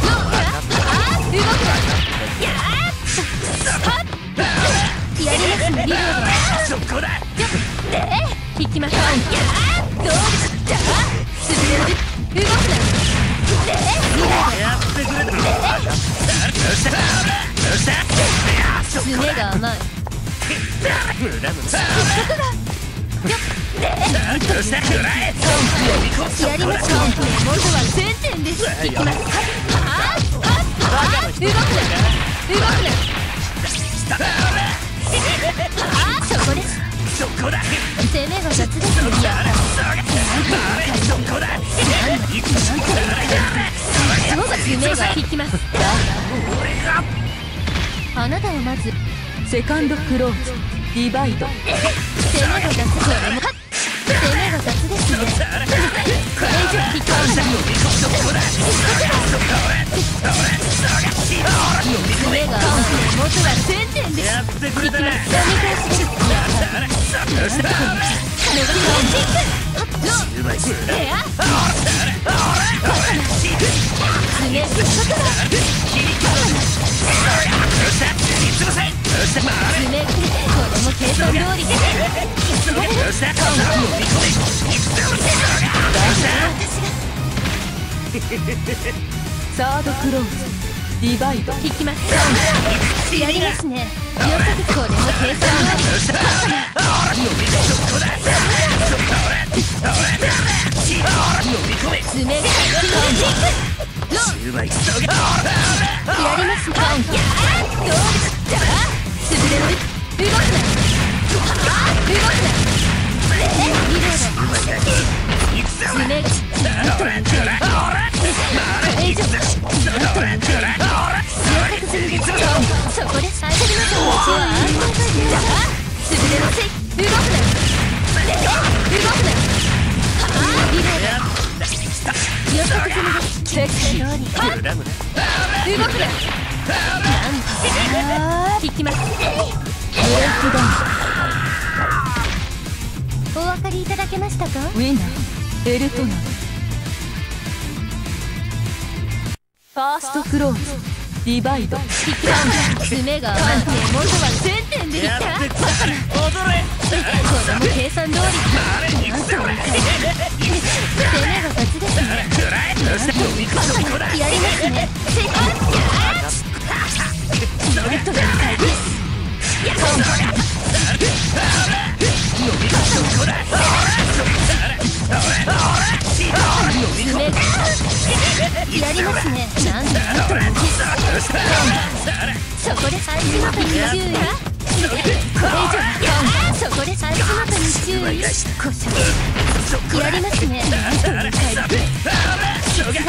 やりますね。リロード。 そこだ引きましょう。どうですか。すべる。動くな。 やってくれた爪が甘い。 無駄無駄やりましょう。元は1000点です。いきます。動くな。そこです。 そこだ攻めが雑ですね。夢が引きます。あなたはまずセカンドクローズディバイド。 攻めが雑ですね。これ以上引きます。夢が元は1000点です。 やってくれたねサードクローズディバイド。 引きます。やりますね。予測これも計算通り。爪がやりますか。どうだ。すべる。動くな。爪がそこで最初の気持ちはすべれません。動くな。予測済みです。チェック通り。動くな。引きます。お分かりいただけましたか。 ウィナーエルトナル。ファーストクローズディバイド。 引きます。爪が甘くて元は1000点でいった。これも計算通り。攻めが雑ですね。やりますね。なんという回です。やりますね。なんとそこで最初の手に注意。これ以上そこで最初の手に注意。やりますね。なんという回です。どうです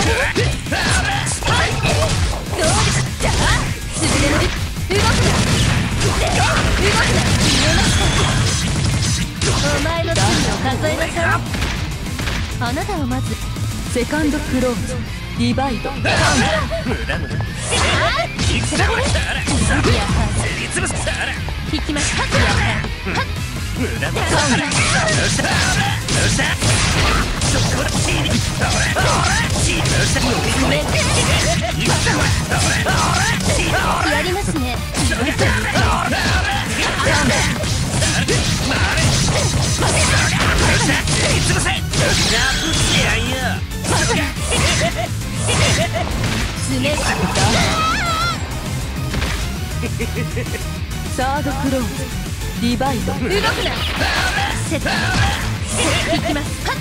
か。すべれる。動くな。お前の罪を数えなさい。あなたはまずセカンドクローズディバイド。 引きます。やりますね。 サードクローズディバイド。 動くな。セット引きます。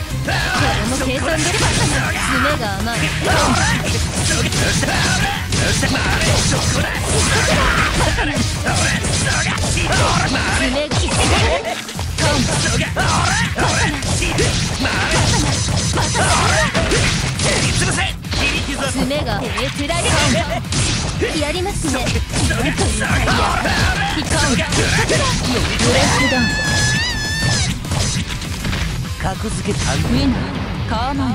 爪が甘い。爪がつられやりますね。 格付けたウィナーカーマン。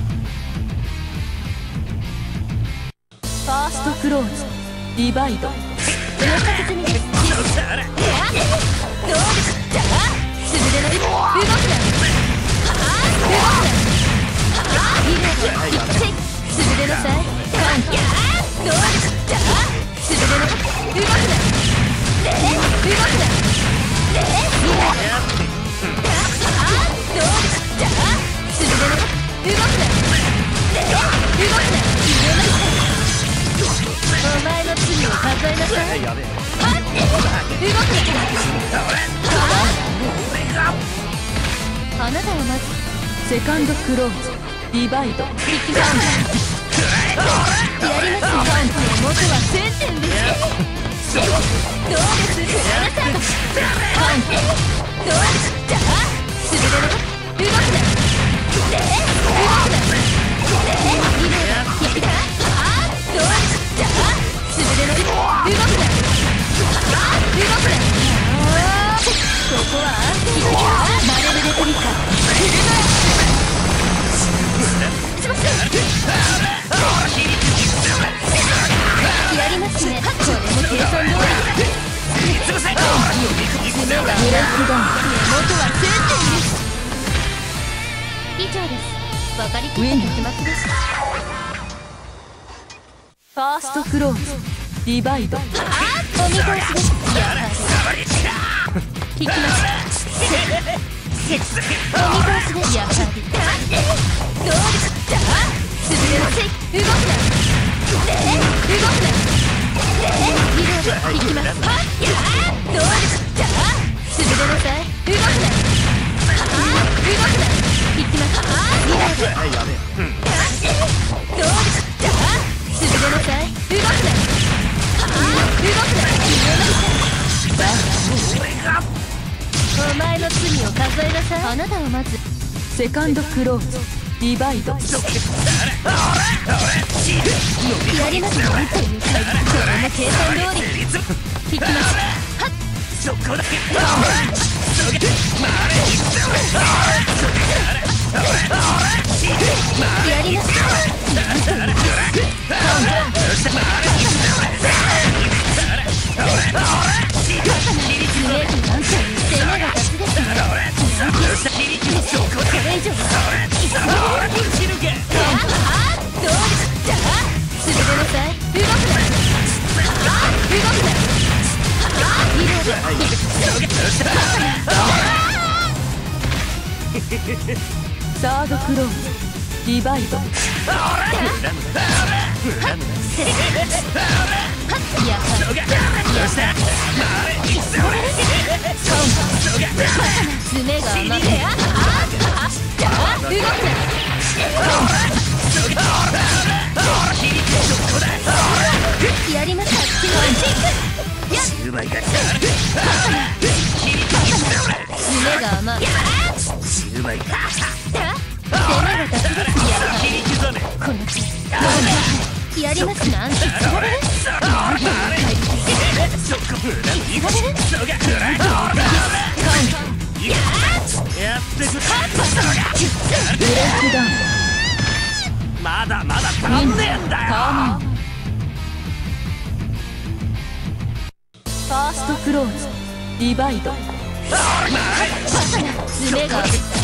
ファーストクローズディバイド。どう素手で伸び動くな。素手でのさい。どうだ素手での動くな。お前の罪を数えなさい。あなたはまずセカンドクローズディバイド。やります。元は1000点です。どうですフラナさん。どうだ素手で動くな。やりますね。これも計算通り。元は1000点です。以上です。分かりきった結末でした。ファーストクローズディバイド。お見通しです。やはり引きます。お見通しです。やはりどうですか。素手で動くな。引きます。どうですか。素手でのさい。動くな。引きます。どうですか。素手でのさい。動くな。お前の罪を数えなさい。あなたはまずセカンドクローズディバイド。やりますね。これも計算通り。引きます。そこだけやります。サードクローズディバイド。爪が甘くやりました。爪が甘い。やりますなんてつられる。 まだまだ足んねえんだよ。 ファーストクローズディバイド。爪が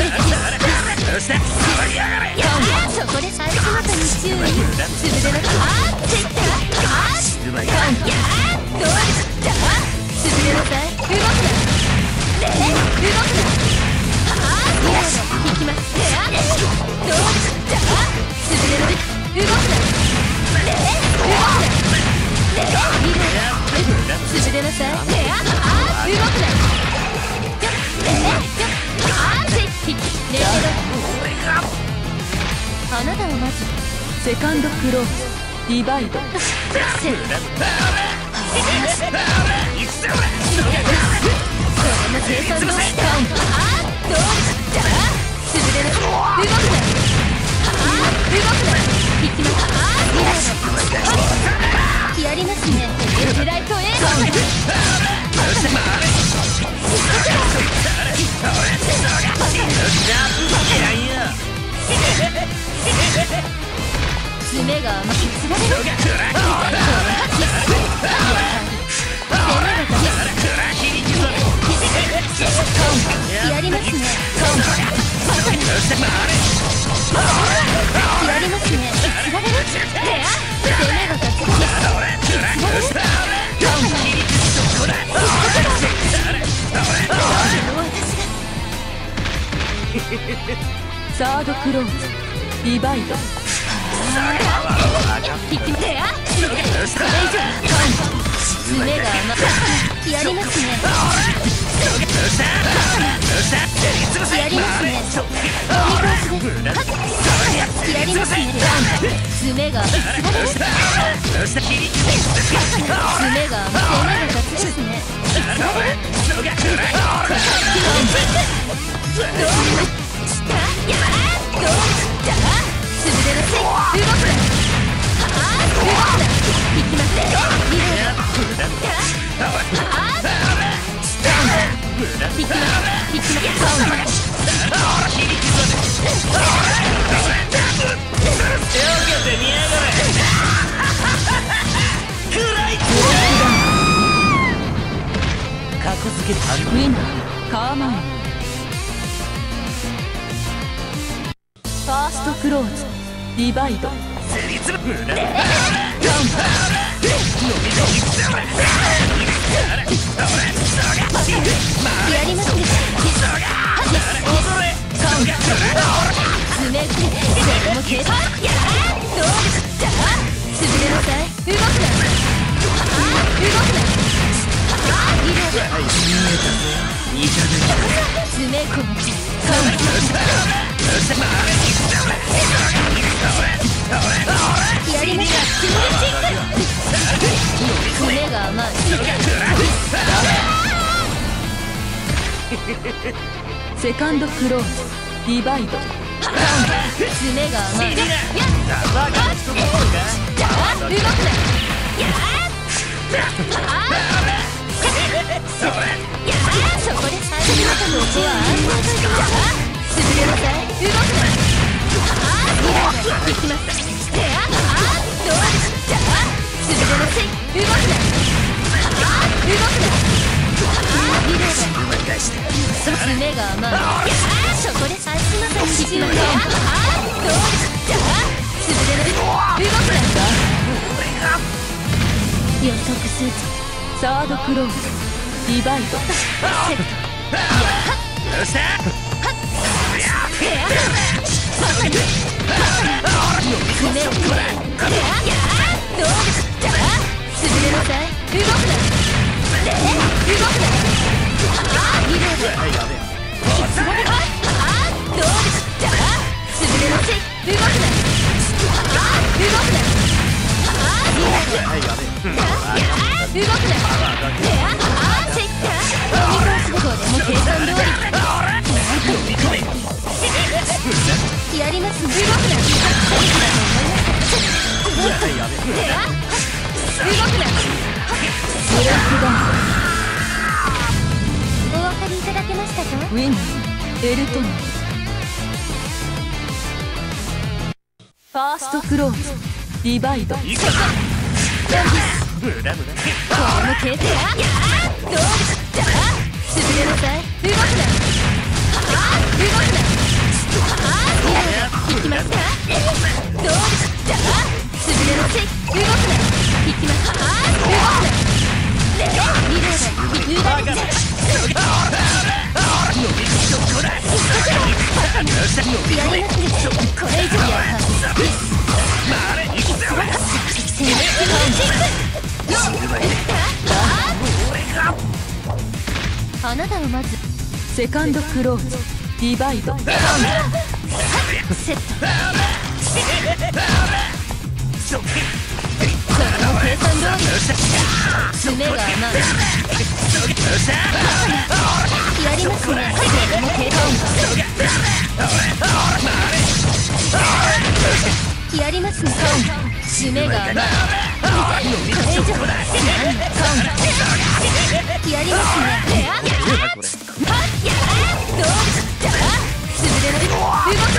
そこで足元に注意。素手でのどう素手でのさい。動くな。引きます。どう素手での動くな。素手でのさい。動くな。ああなたをまずセカンドクローズディバイド。 セットこれも計算通りだ。どうだ潰れる。動くな。動くな。行きます。やりますね。エフライトエース。爪が甘くつられる。やりますね。やりますね。つられる。攻めが勝つ。 サードクローズディバイド。 引きませや。これ以上爪が甘くやりますね。やりますね。やりますね。爪が爪が勝つですね。 ウィンナーカーマイン。ファーストクローズディバイド。 やりますね。爪それも計算。どうだ潰れなさい。動くな。爪このやりました。爪が甘い。 セカンドクローズディバイド。 爪が甘い。動くな。そこで最初にまたのうちは安全だ。潰れなさい。動くな。行きます。どうだ潰れなさい。動くな。爪が甘い。そこで足元に引きます。どうだ潰れなさい。動くな。予測数値サードクローズディバイド。 セット。爪をどうだ潰れなさい。動くな。動くな。リロード。どうだ潰れなさい。動くな。動くな。リロード。動くな。これも計算通り。やりますね。動くな。お分かりいただけましたか。 ウィンナーエルトナ。ファーストクローズディバイド。 これも計算。どうだ潰れなさい。動くな。行きますか。どうだ潰れなさい。動くな。行きます。動くな。リロード。やりますね。これ以上やあなたをまずセカンドクローズディバイド。 セット。 爪が甘い。やりますね。もう警戒やりますね。爪が甘い。これ以上やりますね。どうだ潰れる。動くな。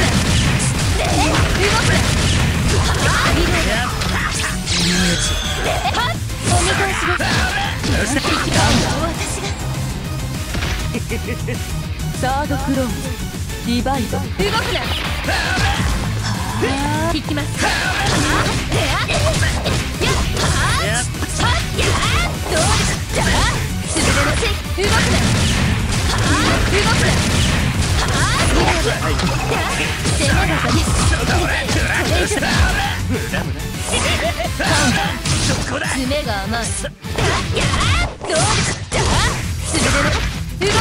お見通しです。 サードクローズディバイド。 動くな。引きます。どうだ潰れません。動くな。攻め技です。爪が甘い。どうだ潰れる。動くな。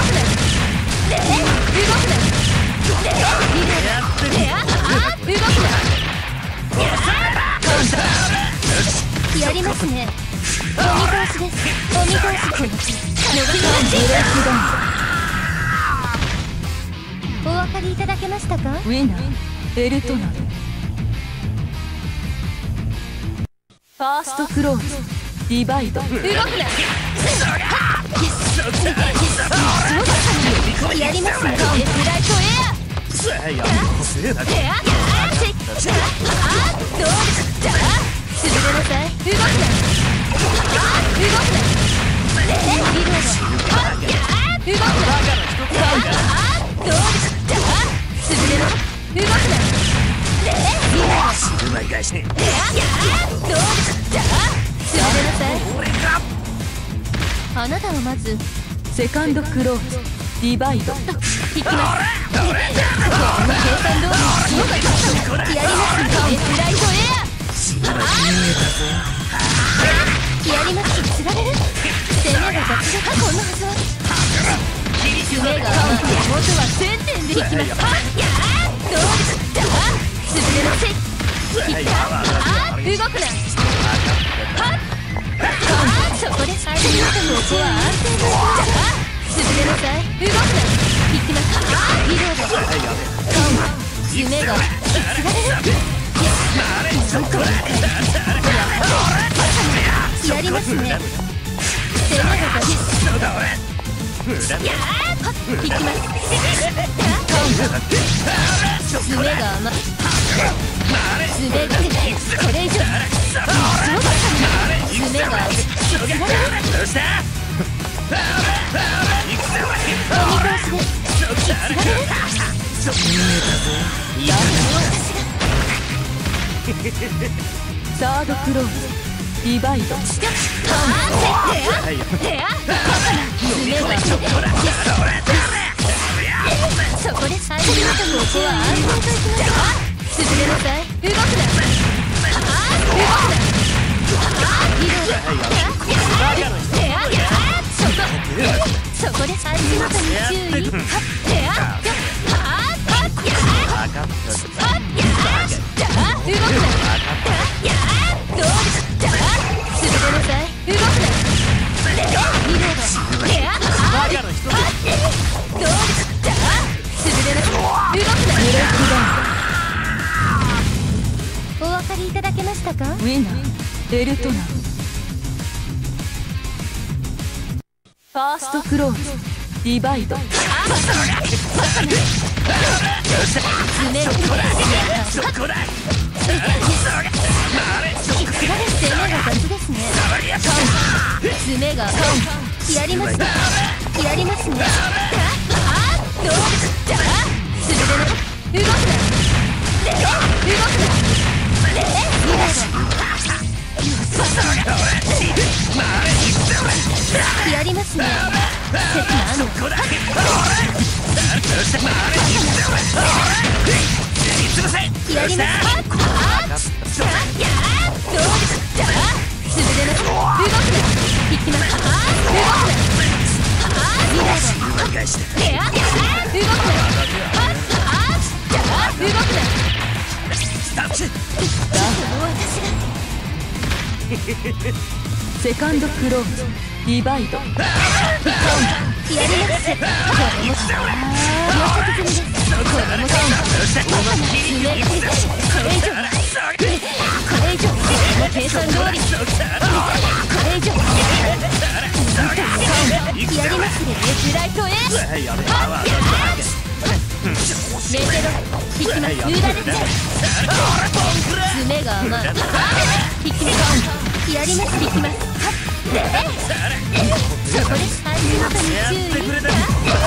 やりますね。お見通しです。お見通しお分かりいただけましたか。 ウィナーエルトナル。ファーストクローズディバイド。動くな。 やりますね。フライトエア。どうだ潰れなさい。動くな。どうだ潰れな。動くな。あなたはまずセカンドクローズディバイド。 引きます。この計算通りやりますね。フライトエア。やります。釣られる。攻めが雑だ。こんなはずは。爪が元は1000点で引きます。どうだ潰れません。引った。動くな。そこで相手のここは安定の潰れなさい。動くな。引きます。リロード。夢が釣られる。やりますね。攻めがです。引きます。爪が甘い。爪がこれ以上爪がお見通しサードクローズディバイド。 そこで最初のここは安全といきます。潰れなさい。動くな。そこで足元に注意。動くな。どうだ潰れなさい。動くな。どうだ潰れなさい。動くな。お分かりいただけましたか。 ウィナーエルトナル。ファーストクローズディバイド。 爪がやりますね。やりますね。どうだ潰れな。動くな。やりますね。切なの。やります。どうだ潰れな。動くな。引きます。 セカンドクローズディバイド。 やります。これも予測済みです。これもこれ以上の計算通り。これ以上やりますね。フライト A メテロ引きます。無駄です。爪が甘い。引きます。やります。引きます。そこで足元に注意。動くな。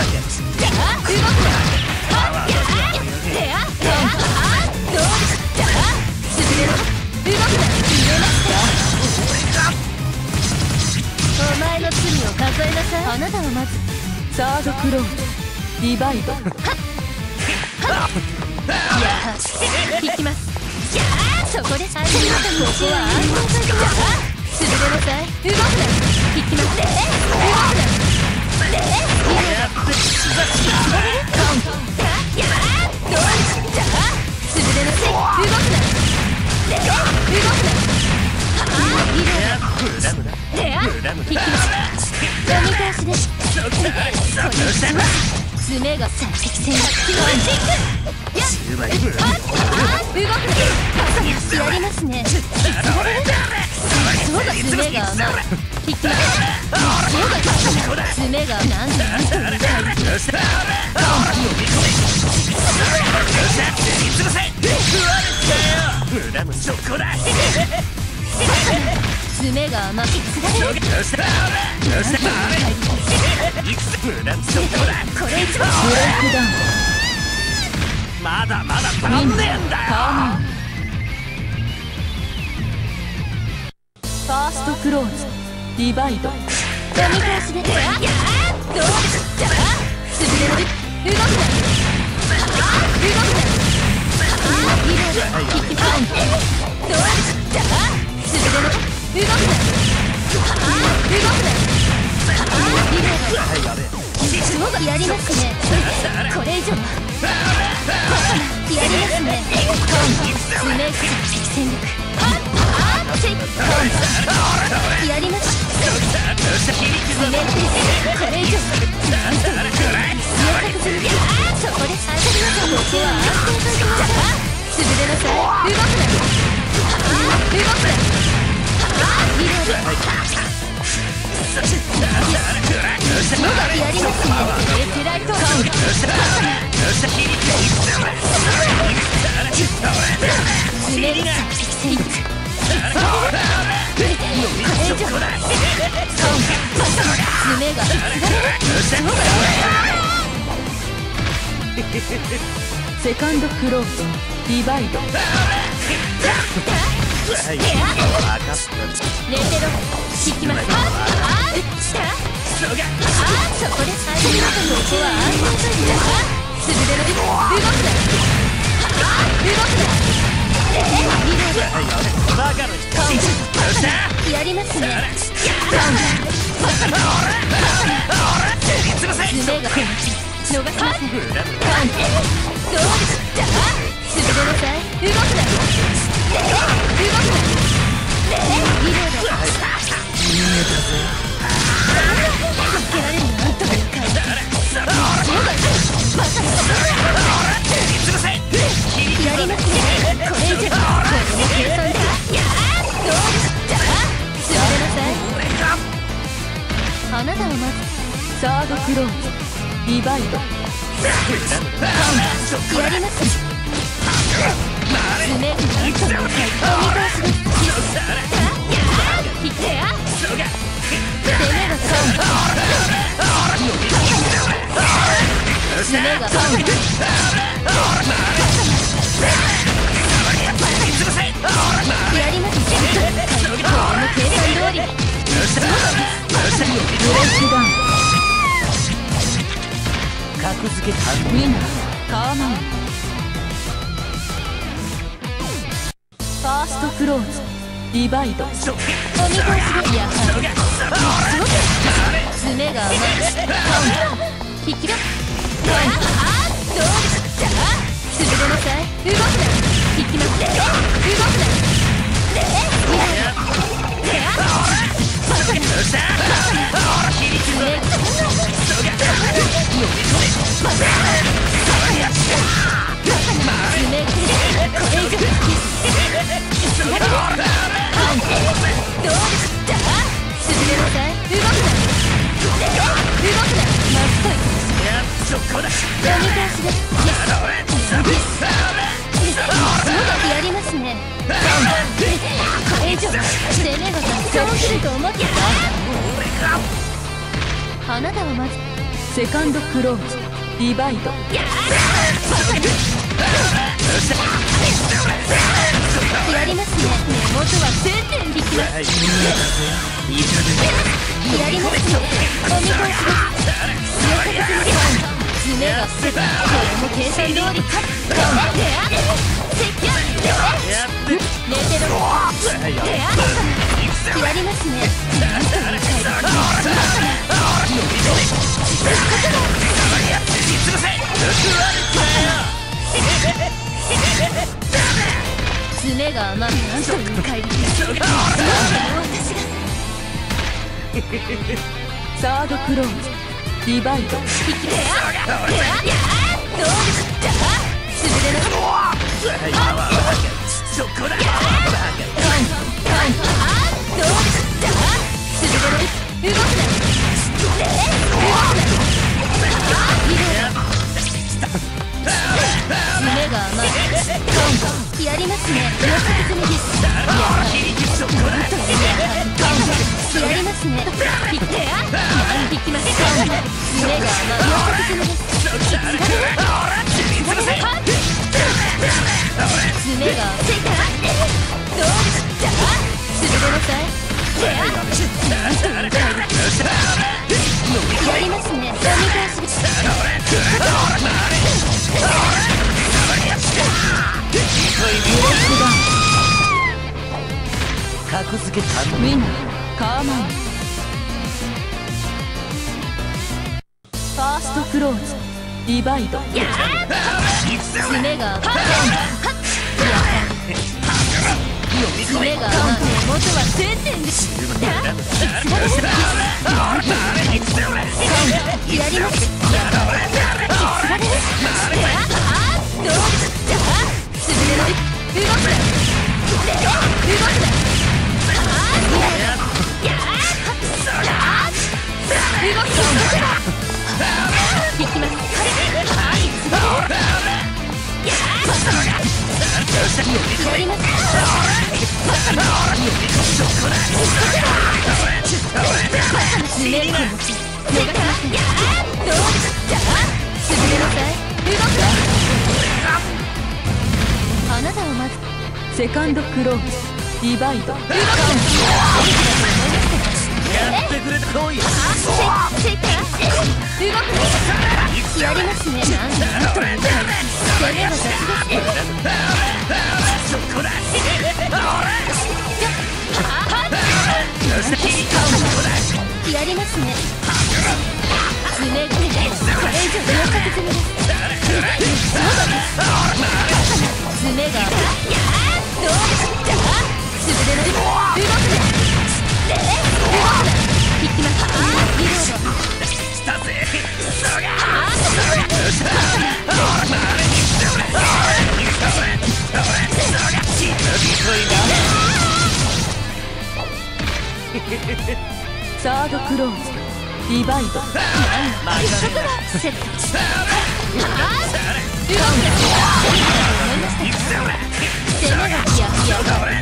どうだ。滑る。動くな。入れました。お前の罪を数えなさい。あなたはまずサードクローズディバイド。 引きます。そこで足元にここは安全と滑れなさい。動くな。引きます。動くな。爪が最適戦略。やりますね。そうが爪が甘い。引きます。爪がなんでなんとうるさい。爪が甘くつられる。これ以上ブレイクダウン。 まだまだ足んねえんだよ。 ファーストクローズディバイド。 読み返しで。どうだ。滑れる。動くな。どうだ。滑れる。動くな。やりますね。これ以上やりますね。爪適戦略。やります。これ以上そこで最初のここは安定としました。滑れなさい。動くな。やりますね。エテライト爪が最適戦略。爪がセカンドクローズディバイド。 レテロ引きます。そこで最初のここは安全といった。滑れる。動くな。やりますね。爪が逃しません。どうだ。滑れなさい。動くな。負けられるなんとかやりますね。これ以上これも計算だ。どうだ。滑れなさい。あなたはまずサードクローズディバイド。 やります。爪がなんとかお見通しです。引けや。攻めが爪がやります。これも計算通り。 ブレイクダウン。 格付け完了。 ウィナーカーマン。ファーストクローズディバイド。 お見通しで。やはり爪が甘い。引きだ。どうだ。滑れなさい。動くな。引きます。動くな。 やりますね。これ以上攻めが達成すると思ってた。あなたはまずセカンドクローズディバイド。 やりますね。根元は全然引きます。やりますね。お見通しです。爪が捨てた。これも計算通り。寝てろ。やりますね。爪が甘くなんという怪力。 サードクローズディバイド。 どうですか。潰れな。 そこだ。 どうですか。潰れない。動くな。爪が甘い。やりますね。予測済みです。やりますね。引きます。爪が甘い。予測済みです。爪がどうですか。潰れなさい。やりますね。お見通しです。 格付けたウィナーカーマン。ファーストクローズディバイド。 爪が爪が元は全然です。やります。どうですか。潰れない。動くな。引きます。やります。爪が逃がしません。どうですか。潰れなさい。動くな。あなたをまずセカンドクローズディバイド。 やってくれた来い。 やりますね。なんという攻めは雑です。 そこだ。 やりますね。爪がこれ以上予測済みです。爪がどうですか。潰れない。動くな。引きます。リロード。 サードクローズディバイド。 セット。攻めがヒヤヒヤ。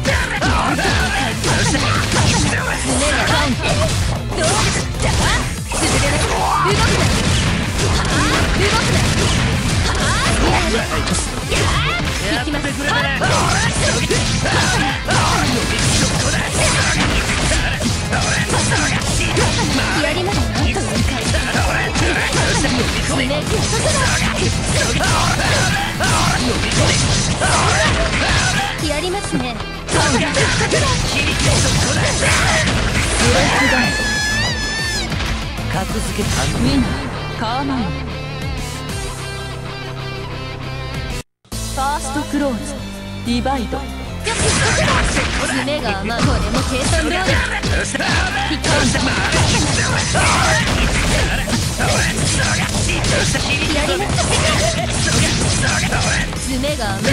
爪がバン。どうですか。潰れない。動くな。引きます。やります。やりますね。 格付けたウィナーカーマン。ファーストクローズディバイド。 爪が甘い。これも計算通り。引きます。やります。爪が甘い。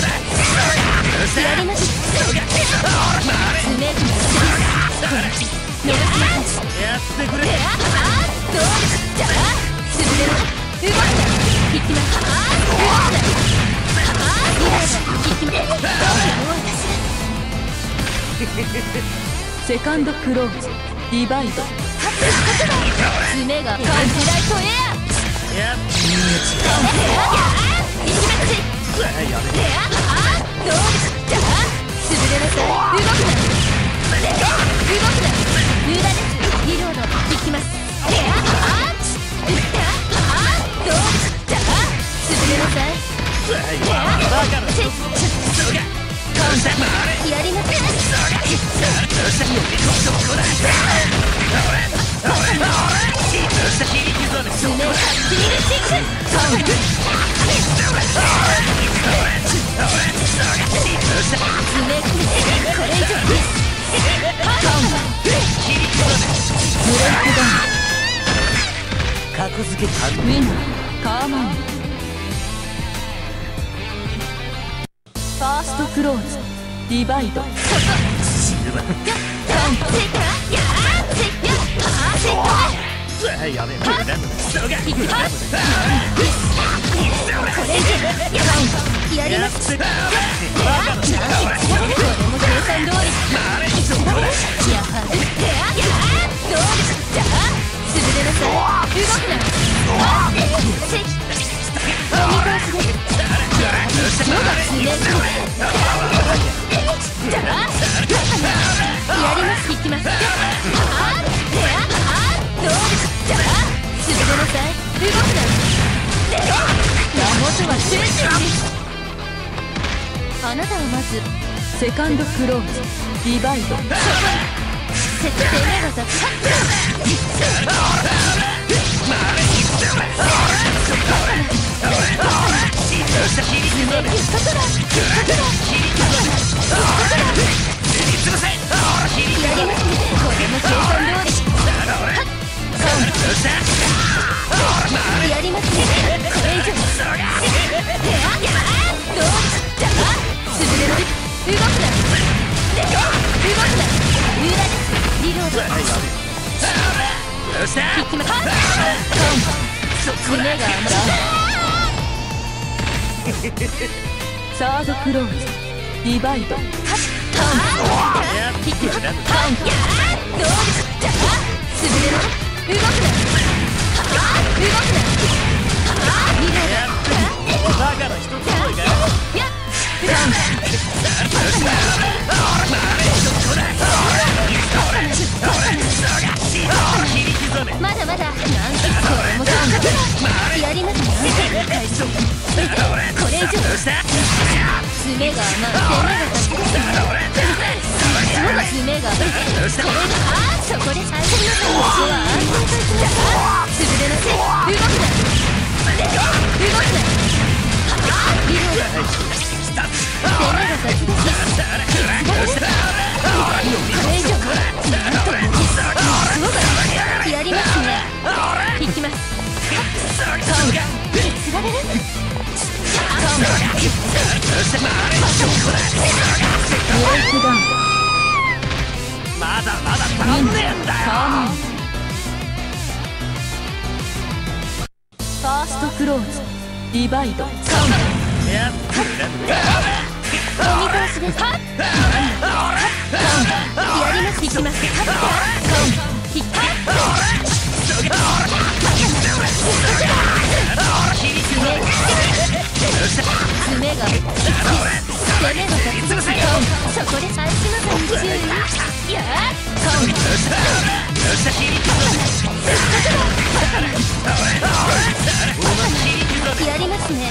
やります。爪が逃すなやってくれ。 どうじゃ潰れる動くな引きます動くな引きますセカンドクローズディバイド爪がパンチライトエアやっどうじゃ潰れなさい動くな無駄ですリロード引きますどうじゃ潰れなさいやりなさい格付け完ウィナーカーマンファーストクローズディバイドやべえやりますこれも計算通りやはりどうじゃ潰れなさい動くなお見通しですやります引きますどうじゃ潰れなさい動くな元は終身ですあなたはまずセカンドクローズディバイド設定目が立つやりますねこれ以上どうじゃ潰れる動くな無駄ですリロード引きます胸が甘いサードクローズディバイド引きますどうじゃ潰れる動くなリロードバカの一つもいかまだまだこれもやりますねこれ以上爪が甘い爪がこれそこで最初の道は潰れなさい動くなリロード攻めが先ですこれ以上なんとやりますね引きますつられるブレイクダウンまだまだ頼んでやんだよ。 カーマンファーストクローズディバイドやっお見通しですやります引きます引き爪がそこで足の差に注意やりますね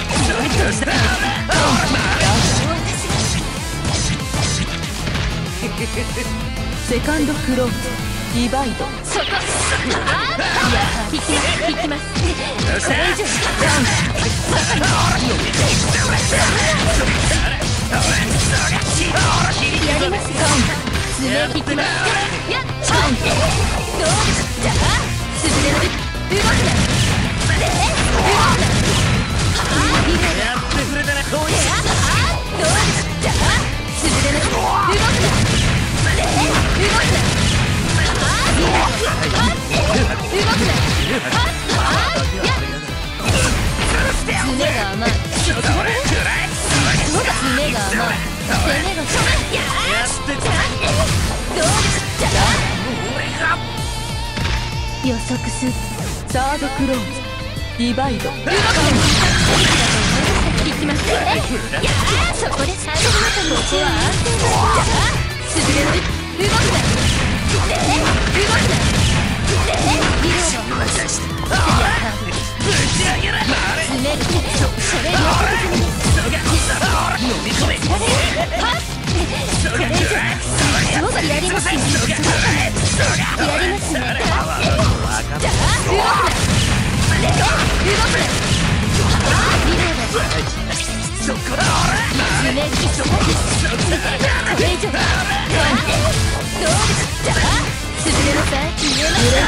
セカンドクローズディバイドそこ引きますこれ以上やります爪引きますやっどうじゃ潰れる動くなやってくれたなこいつ。 どうじゃ潰れる動くなってどうですか。 俺が予測する。 サードクローズディバイド。 いきますね。そこで最初の中にここは安定だ。すぐれる。動くな。動くな。リロード。 ぶち上げろ。 詰める。それよ。 飲み込め。 これ以上やりますね。やりますね。じゃあ動くな。動くな。リロード。 そこだ詰める。これ以上どうですじゃあ進めなさい。言えなさい。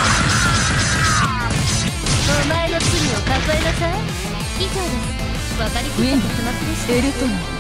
お前の罪を数えなさい。以上です。分かりきった結末でした。 エルトナ